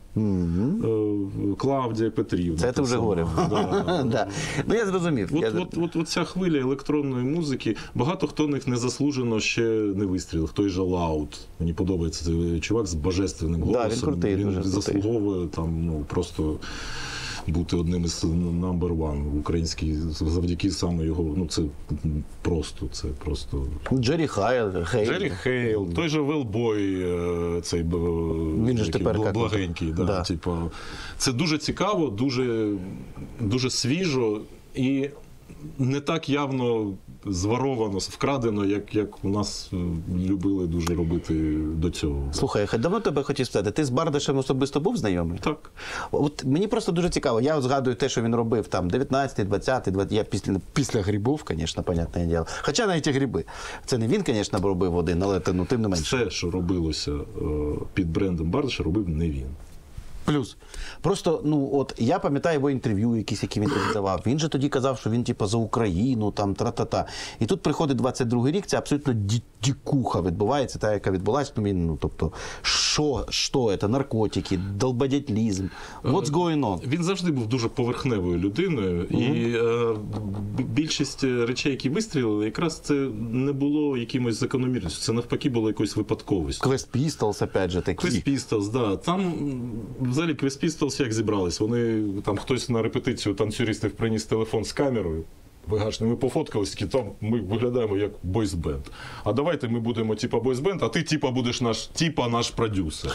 Е, Клавдія Петрівна. Це ти та вже сама. говорив. Да. Да. Ну, я зрозумів. От, Я- от, от, от ця хвиля електронної музики, багато хто них незаслужено ще не вистрілив. Той же Лаут. Мені подобається цей чувак з божественним Да, він голосом. крутий, він дуже крутий. заслуговує там, ну, просто бути одним із number one в українській, завдяки саме його, ну це просто, це просто. Джері Хайл, Хейл. Джері Хейл, той же Велбой, е, цей б- Він же ж який, тепер бл- як- благенький. Да, Да. Типу, це дуже цікаво, дуже, дуже свіжо і не так явно зваровано, вкрадено, як, як у нас е, любили дуже робити до цього. Слухай, я давно тебе хотів спитати, ти з Бардашем особисто був знайомий? Так. От мені просто дуже цікаво. Я от згадую те, що він робив там дев'ятнадцятий, двадцятий, двадцятий, я після, після грибів, звісно, понятне діло. Хоча навіть і гриби. Це не він, звісно, робив один, але ну, тим не менше. Все, що робилося е, під брендом Бардаша, робив не він. Плюс. Просто, ну, от я пам'ятаю його інтерв'ю, якісь, які він тоді давав. Він же тоді казав, що він, типу, за Україну, там, тра-та-та. І тут приходить двадцять другий рік, це абсолютно ді- дікуха відбувається, та, яка відбулася. Ну, він, ну, тобто, що, що це, наркотики, долбодятлізм, what's going on? Він завжди був дуже поверхневою людиною, і е, б- більшість речей, які вистрілили, якраз це не було якимось закономірністю. Це навпаки було якоюсь випадковістю. Quest Pistols, опять же, такі. Quest Pistols, да. Там м, взагалі Quest Pistols як зібрались? Вони там хтось на репетицію танцюристів приніс телефон з камерою. Вигашно, ми пофоткались, такі, там ми виглядаємо як бойсбенд. А давайте ми будемо типа бойсбенд, а ти типа будеш наш, типа наш продюсер.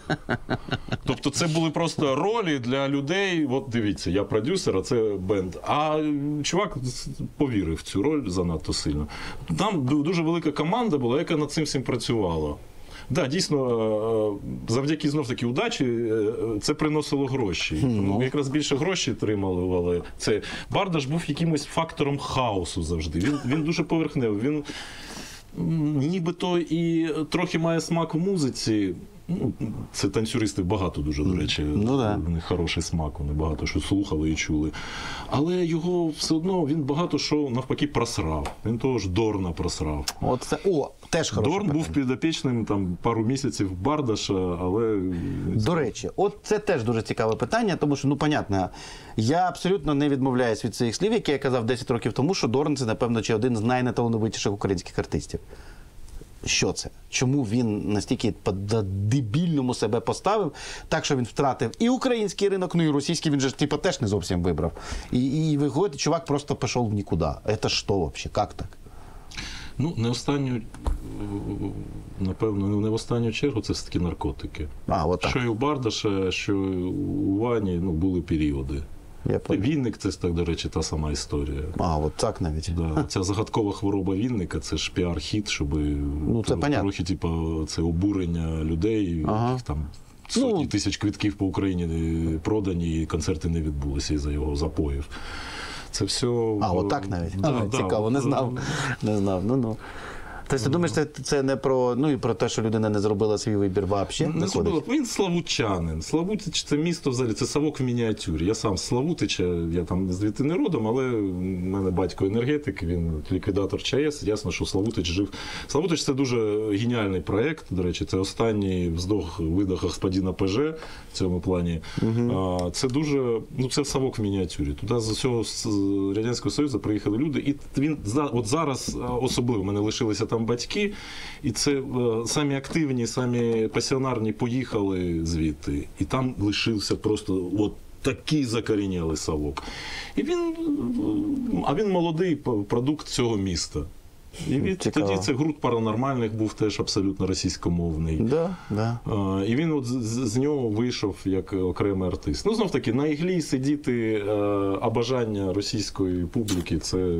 Тобто це були просто ролі для людей. От дивіться, я продюсер, а це бенд. А чувак повірив в цю роль занадто сильно. Там дуже велика команда була, яка над цим всім працювала. Да, дійсно, завдяки знов таки удачі це приносило гроші. Тому якраз більше грошей отримали. Це Бардаш був якимось фактором хаосу завжди. Він, він дуже поверхневий. Він м, нібито і трохи має смак у музиці. Ну, це танцюристів багато дуже, до речі. Ну, да. У них хороший смак, вони багато що слухали і чули. Але його все одно, він багато що навпаки просрав. Він того ж Дорна просрав. От це, о, теж хороше Дорн питання. був підопічним там пару місяців Бардаша, але До речі, от це теж дуже цікаве питання, тому що, ну, понятно, я абсолютно не відмовляюсь від своїх слів, які я казав десять років тому, що Дорн – це, напевно, чи один з найнеталановитіших українських артистів. що це? Чому він настільки по-дебільному себе поставив, так, що він втратив і український ринок, ну і російський він же типу, теж не зовсім вибрав. І, і виходить, чувак просто пішов в нікуди. Це що взагалі? Як так? Ну, не останню, напевно, не в останню чергу це все-таки наркотики. А, от так. Що і у Бардаша, що і у Вані, ну, були періоди. Я Вінник – це, так, до речі, та сама історія. А, от так навіть. Да. Ця загадкова хвороба Вінника – це ж піар-хіт, щоб ну, це трохи, типу, це обурення людей, ага. яких там сотні ну, тисяч квитків по Україні продані, і концерти не відбулися із-за його запоїв. Це все... А, от так навіть? Да, а, да, цікаво, от, не знав. Не знав, ну-ну. Тобто, ти думаєш, це, це не про, ну, і про те, що людина не зробила свій вибір взагалі? Не зробила. Він славутчанин. Славутич – це місто взагалі, це Савок в мініатюрі. Я сам з Славутича, я там звідти не родом, але в мене батько енергетик, він ліквідатор ЧАЕС. Ясно, що Славутич жив. Славутич – це дуже геніальний проєкт, до речі, це останній вздох-видох господина ПЖ в цьому плані. Угу. Це дуже, ну це Савок в мініатюрі. Туди з усього Радянського Союзу приїхали люди, і він, от зараз особливо, в мене лишилися там батьки, і це самі активні, самі пасіонарні поїхали звідти. І там лишився просто от такий закорінілий Савок. І він, а він молодий продукт цього міста. І від, тоді це гурт паранормальних був теж абсолютно російськомовний. Да, да. А, і він от з, з нього вийшов як окремий артист. Ну, знов таки, на іглі сидіти, а, а бажання російської публіки, це...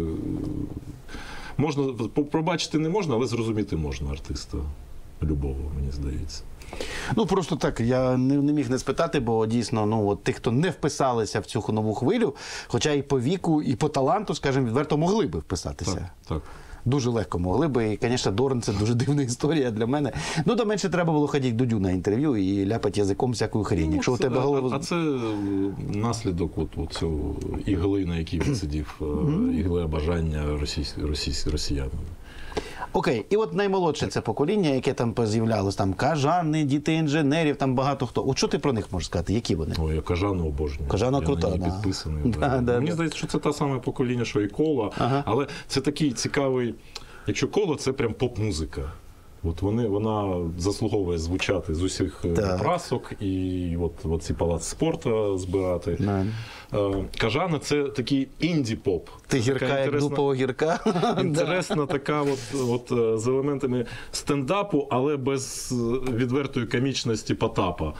Можна, пробачити не можна, але зрозуміти можна артиста любого, мені здається. Ну, просто так, я не, не міг не спитати, бо дійсно, ну, от тих, хто не вписалися в цю нову хвилю, хоча і по віку, і по таланту, скажімо, відверто могли би вписатися. Так, так. Дуже легко могли би. І, звісно, Дорн – це дуже дивна історія для мене. Ну, то менше треба було ходити Дудю на інтерв'ю і ляпати язиком всяку хрінь. Ну, Якщо це, у тебе голову... А це наслідок от, от цього ігли, на якій він сидів, ігли бажання російсь, російсь, росіянам. Окей, і от наймолодше це покоління, яке там з'являлось, там Кажани, діти інженерів, там багато хто. От що ти про них можеш сказати? Які вони? Ой, я Кажану обожнюю. Кажана крута, я на да. підписаний. Да, да. да, Мені да. здається, що це те саме покоління, що і Кола, ага. але це такий цікавий, якщо Кола, це прям поп-музика. От вони, вона заслуговує звучати з усіх так. прасок і от, от ці палац спорту збирати. Да. Кажана – це такий інді-поп. Ти гірка, як інтересна... дупого гірка. Інтересна така от, от, з елементами стендапу, але без відвертої комічності Потапа.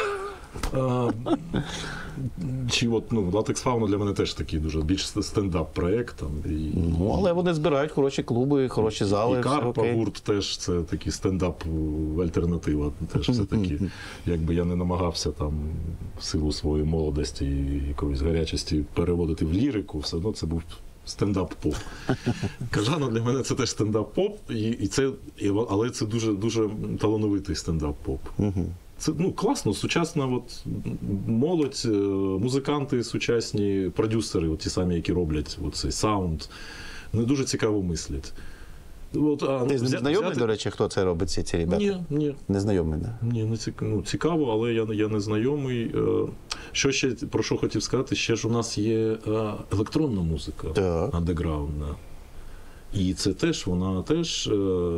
Чи от, ну, Латекс Фауна для мене теж такий дуже більш стендап-проєкт. Там, і... Ну, але вони збирають хороші клуби, хороші зали. І Карпа гурт теж це такий стендап-альтернатива. Теж все таки, якби я не намагався там в силу своєї молодості і якоїсь гарячості переводити в лірику, все одно це був стендап-поп. Кажана для мене це теж стендап-поп, і, і це, і, але це дуже, дуже талановитий стендап-поп. Це, ну, класно, сучасна от, молодь, музиканти сучасні, продюсери, от, ті самі, які роблять цей саунд, вони дуже цікаво мислять. От, а, Ти з ним знайомий, взяти... до речі, хто це робить, ці, ці ребята? Ні, ні. Не знайомий, не? Ні, не цік... ну, цікаво, але я, я не знайомий. Що ще, про що хотів сказати, ще ж у нас є електронна музика, андеграундна. І це теж, вона теж...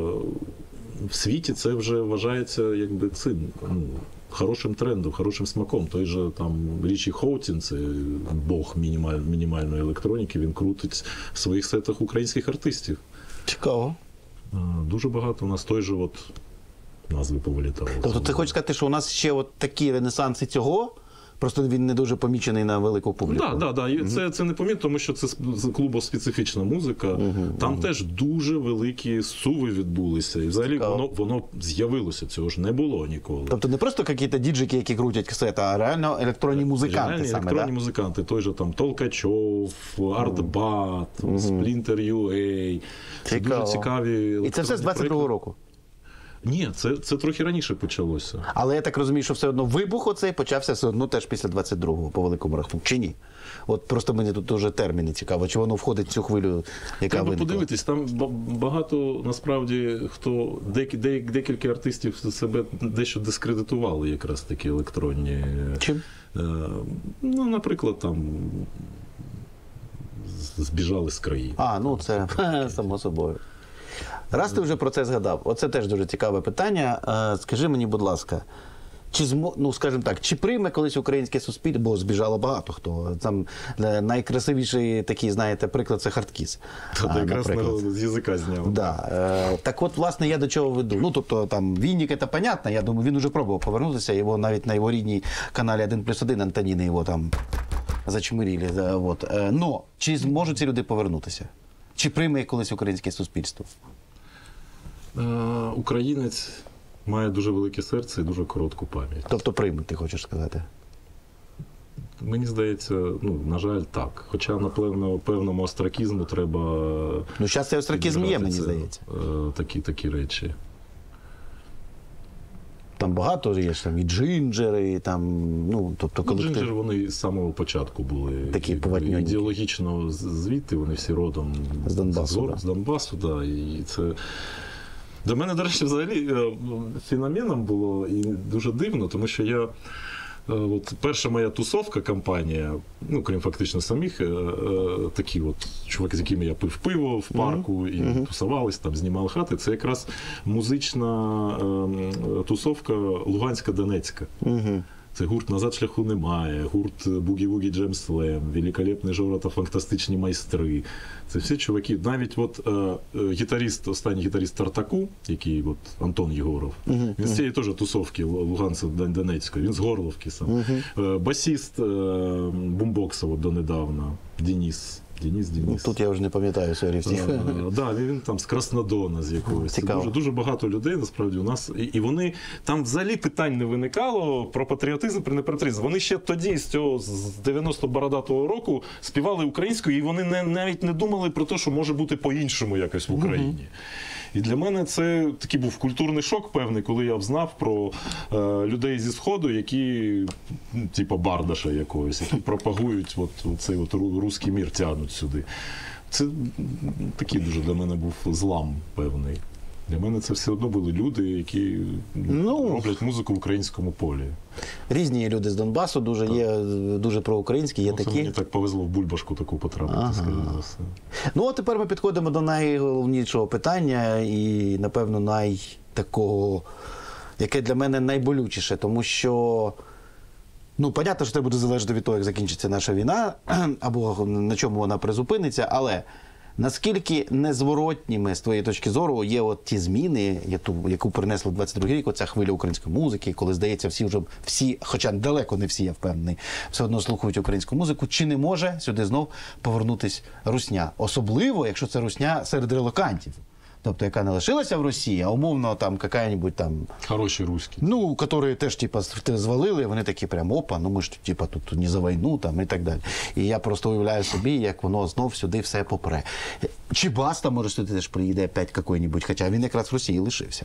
В світі це вже вважається якби цим, ну, хорошим трендом, хорошим смаком. Той же там Річі Хоутін, це бог мінімаль, мінімальної електроніки, він крутить в своїх сетах українських артистів. Цікаво. Дуже багато. У нас той же от назви повилітали. Тобто ти хочеш сказати, що у нас ще от такі ренесанси цього, просто він не дуже помічений на велику публіку. Так, да, да, да. Угу. Це, це не помітно, тому що це клубоспецифічна музика. Угу, Там угу. теж дуже великі суви відбулися. І взагалі воно, воно з'явилося, цього ж не було ніколи. Тобто не просто якісь діджики, які крутять касети, а реально електронні музиканти. Реальні саме, електронні да? музиканти. Той же там Толкачов, Артбат, угу. Splinter ю ей. Це дуже цікаві. І це все з двадцять другого року? Ні, це, це трохи раніше почалося. Але я так розумію, що все одно вибух оцей почався все одно теж після двадцять другого, по великому рахунку. Чи ні? От просто мені тут дуже терміни цікаво. Чи воно входить в цю хвилю, яка Треба виникла? подивитись, там багато, насправді, хто, дек, дек, декілька артистів себе дещо дискредитували якраз такі електронні. Чим? Е, ну, наприклад, там збіжали з країн. А, ну це само собою. Раз ти вже про це згадав, оце теж дуже цікаве питання. Е, Скажи мені, будь ласка, чи змо, ну, скажімо так, чи прийме колись українське суспільство, бо збіжало багато хто. Там е, найкрасивіший такий, знаєте, приклад – це Хардкіс. Та якраз з язика зняв. Да. Е, так от, власне, я до чого веду. Ну, тобто, там, Вінник, це понятно, я думаю, він уже пробував повернутися, його навіть на його рідній каналі один плюс один Антоніни його там зачмирили. Да, от. Е, но, чи зможуть ці люди повернутися? Чи прийме колись українське суспільство? Е, Українець має дуже велике серце і дуже коротку пам'ять. Тобто прийме, ти хочеш сказати? Мені здається, ну, на жаль, так. Хоча, напевно, певному остракізму треба... Ну, зараз цей остракізм є, мені це, здається. е, Такі, такі речі. Там багато є, там і джинджери, і там, ну, тобто Ну, колектив. джинджери, вони з самого початку були Такі якби, поватньонькі. ідеологічно з- звідти, вони всі родом З Донбасу, з, Гор- да. з Донбасу, да, і це... Для мене, до речі, взагалі е, феноменом було і дуже дивно, тому що я, е, от перша моя тусовка, компанія, ну, крім фактично самих, е, е, такі от чуваки, з якими я пив пиво в парку і Мгм. тусувались, там, знімали хати, це якраз музична е, тусовка Луганська-Донецька. Угу. Це гурт «Назад шляху немає», гурт «Бугі-Вугі Джем Слем», «Великолепний Жора та фантастичні майстри». Це всі чуваки. Навіть от е, е, гітаріст, останній гітаріст Тартаку, який от Антон Єгоров, Мгм. він з цієї теж тусовки Луганська-Донецької, він з Горловки сам. Е, басіст е, бумбокса от донедавна, Денис. Денис, Ну, Денис. тут я вже не пам'ятаю сорі всіх. Е, да, він, він там з Краснодона з якогось. Цікаво. Дуже, дуже багато людей насправді у нас. І, і вони там взагалі питань не виникало про патріотизм, про непатріотизм. Вони ще тоді, з цього з дев'яносто бородатого року, співали українською, і вони не, навіть не думали про те, що може бути по-іншому якось в Україні. І для мене це такий був культурний шок певний, коли я взнав про е, людей зі Сходу, які, ну, типу Бардаша якогось, які пропагують от, от цей от ру- руський мір, тягнуть сюди. Це м, такий дуже для мене був злам певний. Для мене це все одно були люди, які Ну, роблять музику в українському полі. Різні є люди з Донбасу, дуже є дуже проукраїнські, є Ну, це такі. мені так повезло в бульбашку таку потрапити, Ага. скоріше за все. Ну, а тепер ми підходимо до найголовнішого питання і, напевно, най такого, яке для мене найболючіше, тому що, ну, понятно, що це буде залежати від того, як закінчиться наша війна, або на чому вона призупиниться, але наскільки незворотніми, з твоєї точки зору, є от ті зміни, яку, яку принесло двадцять другий рік, оця хвиля української музики, коли, здається, всі вже, всі, хоча далеко не всі, я впевнений, все одно слухають українську музику, чи не може сюди знов повернутись русня? Особливо, якщо це русня серед релокантів. Тобто, яка не лишилася в Росії, а умовно там яка-небудь там, Хороші руські. ну, які теж типа звалили, вони такі прям опа, ну ми ж типа тут не за війну там і так далі. І я просто уявляю собі, як воно знов сюди все попре. Чи Баста, може, сюди теж приїде опять який-небудь, хоча він якраз в Росії лишився.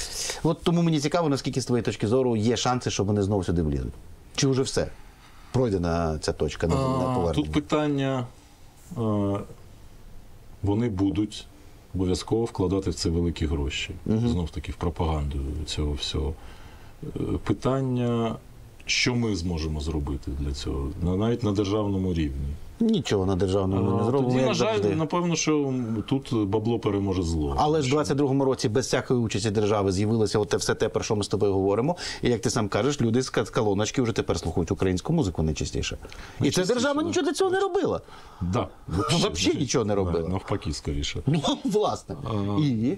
От тому мені цікаво, наскільки з твоєї точки зору є шанси, що вони знову сюди влізуть. Чи вже все? Пройдена ця точка на, на А, повернення? Тут питання, е, вони будуть обов'язково вкладати в це великі гроші. Мгм. Знов таки в пропаганду цього всього. Е, Питання, що ми зможемо зробити для цього, На- навіть на державному рівні. Нічого на державному не А, зробимо, Тоді, як на жаль, завжди. напевно, що тут бабло переможе зло. Але ж в Що- двадцять другому році без всякої участі держави з'явилося от те все те, про що ми з тобою говоримо. І як ти сам кажеш, люди з ка- з колоночки вже тепер слухають українську музику найчастіше. І це Найчастіше, держава да. нічого для цього не робила. Да, Вообще нічого не робила. Да, навпаки, скоріше. Ну, власне. А, І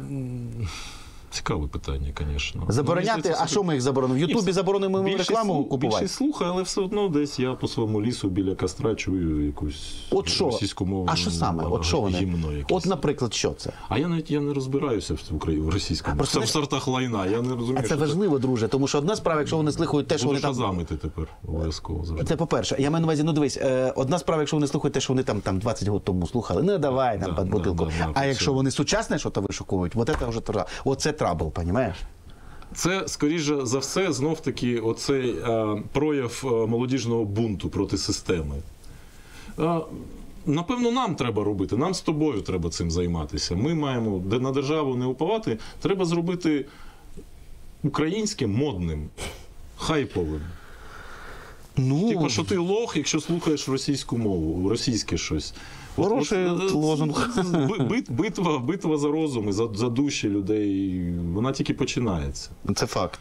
Цікаве питання, звісно. забороняти, а що ми їх заборонимо? В Ютубі заборонимо їм Більшість рекламу слух- купувати? Більшість слухає, але все одно десь я по своєму лісу біля костра чую якусь От що? російську мову. А що саме? От що вони? Гімно якесь. От, наприклад, що це? А я навіть я не розбираюся в, Україні, в російському. Просто Це в сортах лайна. Я не розумію, А це що важливо, друже, тому що одна справа, якщо вони слухають те, що Буду вони там... шазамити тепер обов'язково завжди. Це по-перше. Я маю на увазі, ну дивись, е, одна справа, якщо вони слухають те, що вони там, там двадцять років тому слухали, ну давай там Да, під да, бутилку. да, да, а це якщо все. вони сучасне щось вишукують, от це вже тра- оце трабл, розумієш? Це, скоріше за все, знов-таки оцей е, прояв е, молодіжного бунту проти системи. Е, напевно, нам треба робити, нам з тобою треба цим займатися. Ми маємо де на державу не уповати, треба зробити українським модним, хайповим. Ну, Типу, що ти лох, якщо слухаєш російську мову, російське щось. Хороший От, от, лозунг. бит- Битва, битва за розум, за, за душі людей, вона тільки починається. Це факт.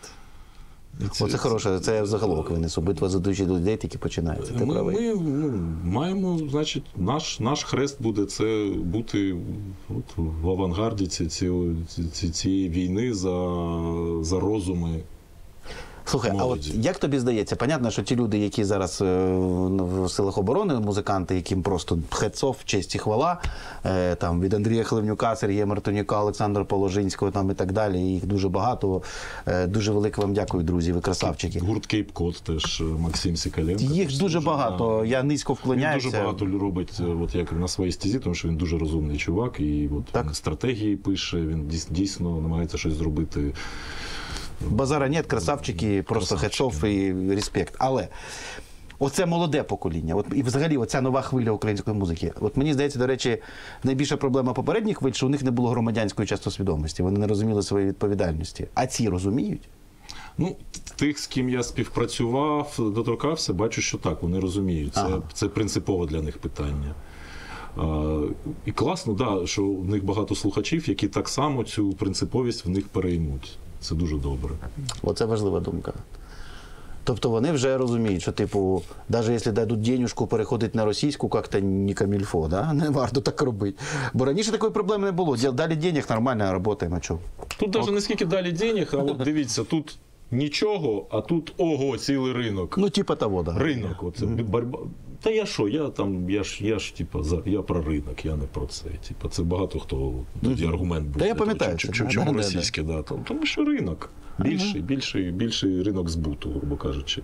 І це- Оце хороше, це я заголовок винесу. Битва за душі людей тільки починається. Ти Ми, правий. ми ну, маємо, значить, наш, наш хрест буде це бути от, в авангарді ці, ці, ці, цієї війни за, за розуми. Слухай, а от молоді. як тобі здається, понятно, що ті люди, які зараз е, в силах оборони, музиканти, яким просто хецов, честь і хвала, е, там від Андрія Хливнюка, Сергія Мартинюка, Олександра Положинського там і так далі, їх дуже багато. Е, дуже велике вам дякую, друзі, ви красавчики. Гурт Кейп Код теж Максим Сікаленко. Їх теж дуже служить, багато, да. я низько Він вклоняюся. дуже багато робить е, от як на своїй стезі, тому що він дуже розумний чувак, і от Так. він стратегії пише, він дійс- дійсно намагається щось зробити. Базара нет, красавчики, просто хецов і респект. Але оце молоде покоління, от і взагалі оця нова хвиля української музики. От мені здається, до речі, найбільша проблема попередніх хвиль, що у них не було громадянської часто свідомості. Вони не розуміли своєї відповідальності. А ці розуміють? Ну, тих, з ким я співпрацював, доторкався, бачу, що так, вони розуміють. Це, Ага. це принципове для них питання. А, і класно, да, що в них багато слухачів, які так само цю принциповість в них переймуть. Це дуже добре. Оце важлива думка. Тобто вони вже розуміють, що, типу, навіть якщо дадуть денюжку переходити на російську, як-то не камільфо, да? Не варто так робити. Бо раніше такої проблеми не було. Дали денег, нормально працюємо, а чого? Тут навіть не скільки далі денег, а от дивіться, тут нічого, а тут ого, цілий ринок. Ну, типа того, да. Ринок, оце боротьба. Та я що, я там, я ж, я ж, типа, за, я про ринок, я не про це. Типа, це багато хто тоді аргумент буде. Та я пам'ятаю Чому, це, чому, да, чому да, да, російське, да. Тому, тому що ринок. Більший, більший, більший ринок збуту, грубо кажучи.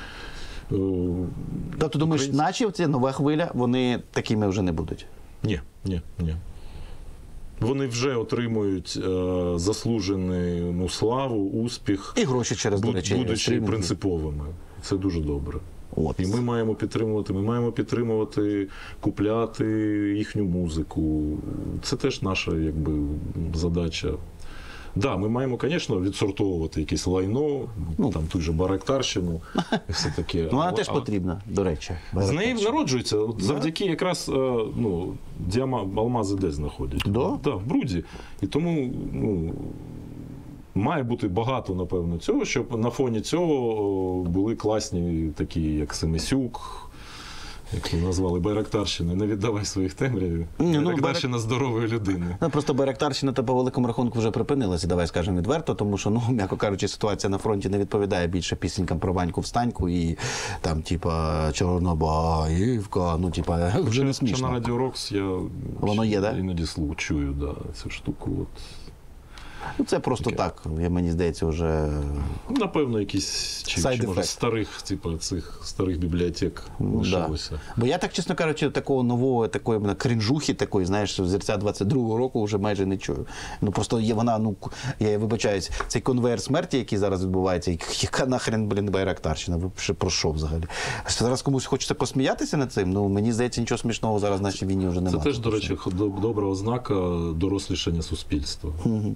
О, Тобто, думаєш, Українці- наче ця нова хвиля, вони такими вже не будуть? Ні, ні, ні. Вони вже отримують е, заслужену ну, славу, успіх, І гроші через, до буд- речі, будучи стрімінги. принциповими. Це дуже добре. От. І ми маємо підтримувати, ми маємо підтримувати, купляти їхню музику. Це теж наша якби, задача. Да, ми маємо, звісно, відсортовувати якесь лайно, Ну. там ту же Барактарщину і все таке. Ну, вона А- теж а потрібна, до речі. З неї народжується, от завдяки якраз е, ну, діама, алмази де знаходять? Да? Да, в бруді. І тому ну, має бути багато, напевно, цього, щоб на фоні цього о, були класні такі, як Семисюк, як її назвали Байрактарщина. Не віддавай своїх темрявів. Ні, ну, Байрактарщина здорової людини. Ну, просто Байрактарщина та по великому рахунку вже припинилася, давай скажемо відверто, тому що, ну, м'яко кажучи, ситуація на фронті не відповідає більше пісенькам про Ваньку Встаньку і там, типа, Чорнобаївка, ну, типа, вже не Що на смішно. Радіо Рокс я Воно є, да? іноді слух чую, да, цю штуку. От. Ну, це просто так, я- мені здається, вже... Ну, напевно, якісь чи, Side чи може effect. старих, типу, цих старих бібліотек Да. лишилося. Бо я так, чесно кажучи, такого нового, такої мене, крінжухи такої, знаєш, зірця двадцять другого року вже майже не чую. Ну просто є вона, ну я вибачаюсь, цей конвейер смерті, який зараз відбувається, і яка нахрен, блін, Байрактарщина, ви ще про що взагалі? Зараз комусь хочеться посміятися над цим, ну мені здається, нічого смішного зараз в нашій війні вже Це немає. теж, до речі, доб- добра ознака дорослішання суспільства.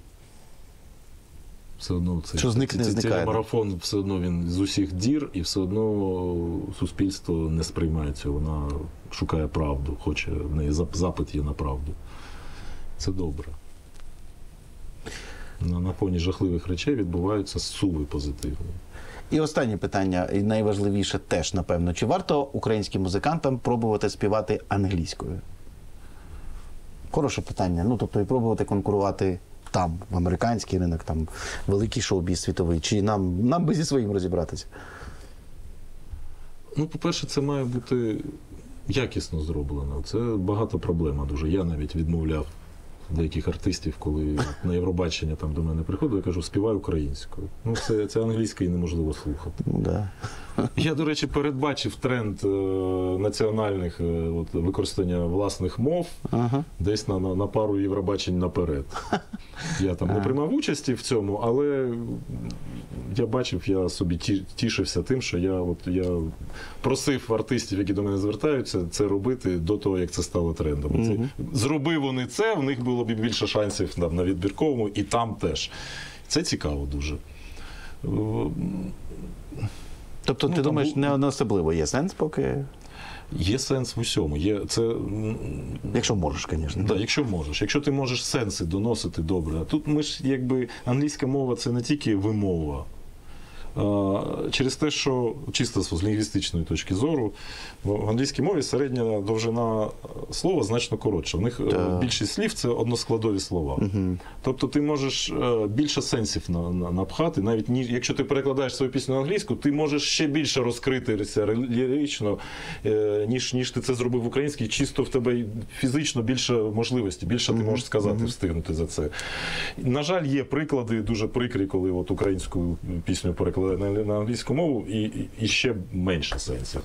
Все одно цей, Що зникне, цей, зникає, цей да. марафон все одно він з усіх дір, і все одно суспільство не сприймає цього. Вона шукає правду, хоче, в неї зап- запит є на правду. Це добре. На, на фоні жахливих речей відбуваються суви позитивні. І останнє питання, і найважливіше теж, напевно, чи варто українським музикантам пробувати співати англійською? Хороше питання. Ну, тобто, і пробувати конкурувати там, в американський ринок, там, великий шоу-біз світовий, чи нам, нам би зі своїм розібратися? Ну, по-перше, це має бути якісно зроблено. Це багато проблема дуже. Я навіть відмовляв деяких артистів, коли на Євробачення там до мене приходили, я кажу, співай українською. Ну, це, це англійською неможливо слухати. Ну, да. Я, до речі, передбачив тренд е, національних е, от, використання власних мов Ага. десь на, на, на пару Євробачень наперед. Я там не приймав участі в цьому, але я бачив, я собі ті- тішився тим, що я, от, я просив артистів, які до мене звертаються, це робити до того, як це стало трендом. Це, зроби вони це, в них було б більше шансів там, на відбірковому, і там теж. Це цікаво дуже. Тобто, Ну, ти там думаєш, бу- не, не особливо є сенс поки? Є сенс в усьому. Є, це, Якщо можеш, звісно. да, якщо можеш. Якщо ти можеш сенси доносити добре. А тут ми ж, якби, англійська мова – це не тільки вимова. Через те, що чисто з лінгвістичної точки зору, в англійській мові середня довжина слова значно коротша. У них Так. більшість слів – це односкладові слова. Угу. Тобто ти можеш більше сенсів на, на, напхати, навіть ніж, якщо ти перекладаєш свою пісню на англійську, ти можеш ще більше розкритися лірично, ніж, ніж ти це зробив в українській, чисто в тебе фізично більше можливості, більше ти можеш сказати, встигнути за це. На жаль, є приклади дуже прикрі, коли от українську пісню перекладають на, на англійську мову і, і, і ще менше сенсів.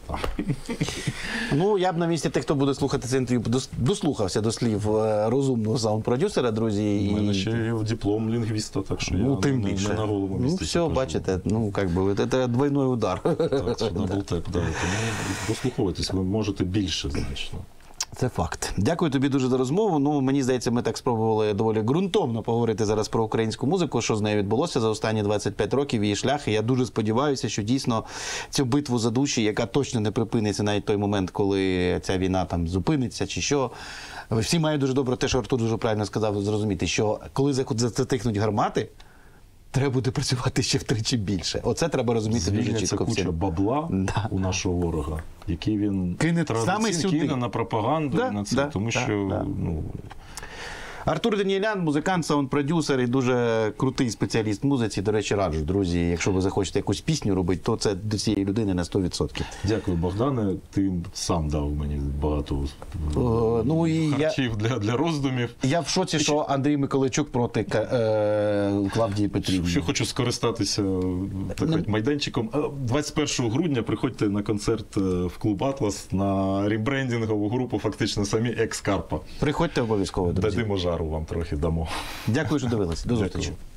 Ну, я б на місці тих, хто буде слухати це інтерв'ю, дос- дослухався до слів е, розумного саунд-продюсера, друзі. У мене і- ще є диплом лінгвіста, так що Ну, я тим не, більше. не на голому Ну, місці. все, кажу. бачите, ну, як би, це двойной удар. Так, це даблтеп, да. Тому дослуховуйтесь, ви можете більше значно. Це факт. Дякую тобі дуже за розмову. Ну, мені здається, ми так спробували доволі ґрунтовно поговорити зараз про українську музику, що з нею відбулося за останні двадцять п'ять років, її шлях. І я дуже сподіваюся, що дійсно цю битву за душі, яка точно не припиниться навіть той момент, коли ця війна там зупиниться чи що. Всі мають дуже добре те, що Артур дуже правильно сказав, зрозуміти, що коли затихнуть гармати, треба буде працювати ще втричі більше. Оце треба розуміти дуже Звільняться чітко куча всім. бабла Да. у нашого ворога, який він Кине традиційно саме сюди. кине на пропаганду, Да, і на це, да, тому да, що да. ну, Артур Даніелян, музикант, саунд-продюсер і дуже крутий спеціаліст в музиці. До речі, раджу, друзі, якщо ви захочете якусь пісню робити, то це до цієї людини на сто відсотків. дякую, Богдане. Ти сам дав мені багато О, ну, і я- харчів для, для роздумів. Я в шоці, що Андрій Миколайчук проти е, Клавдії Петрівни. Ще хочу скористатися так сказати, майданчиком. А, двадцять першого грудня приходьте на концерт е, в клуб «Атлас» на ребрендингову групу, фактично самі екс-Карпа. Приходьте обов'язково, друзі. Дадимо жару вам трохи дамо. Дякую, що дивилися. До Дякую. зустрічі.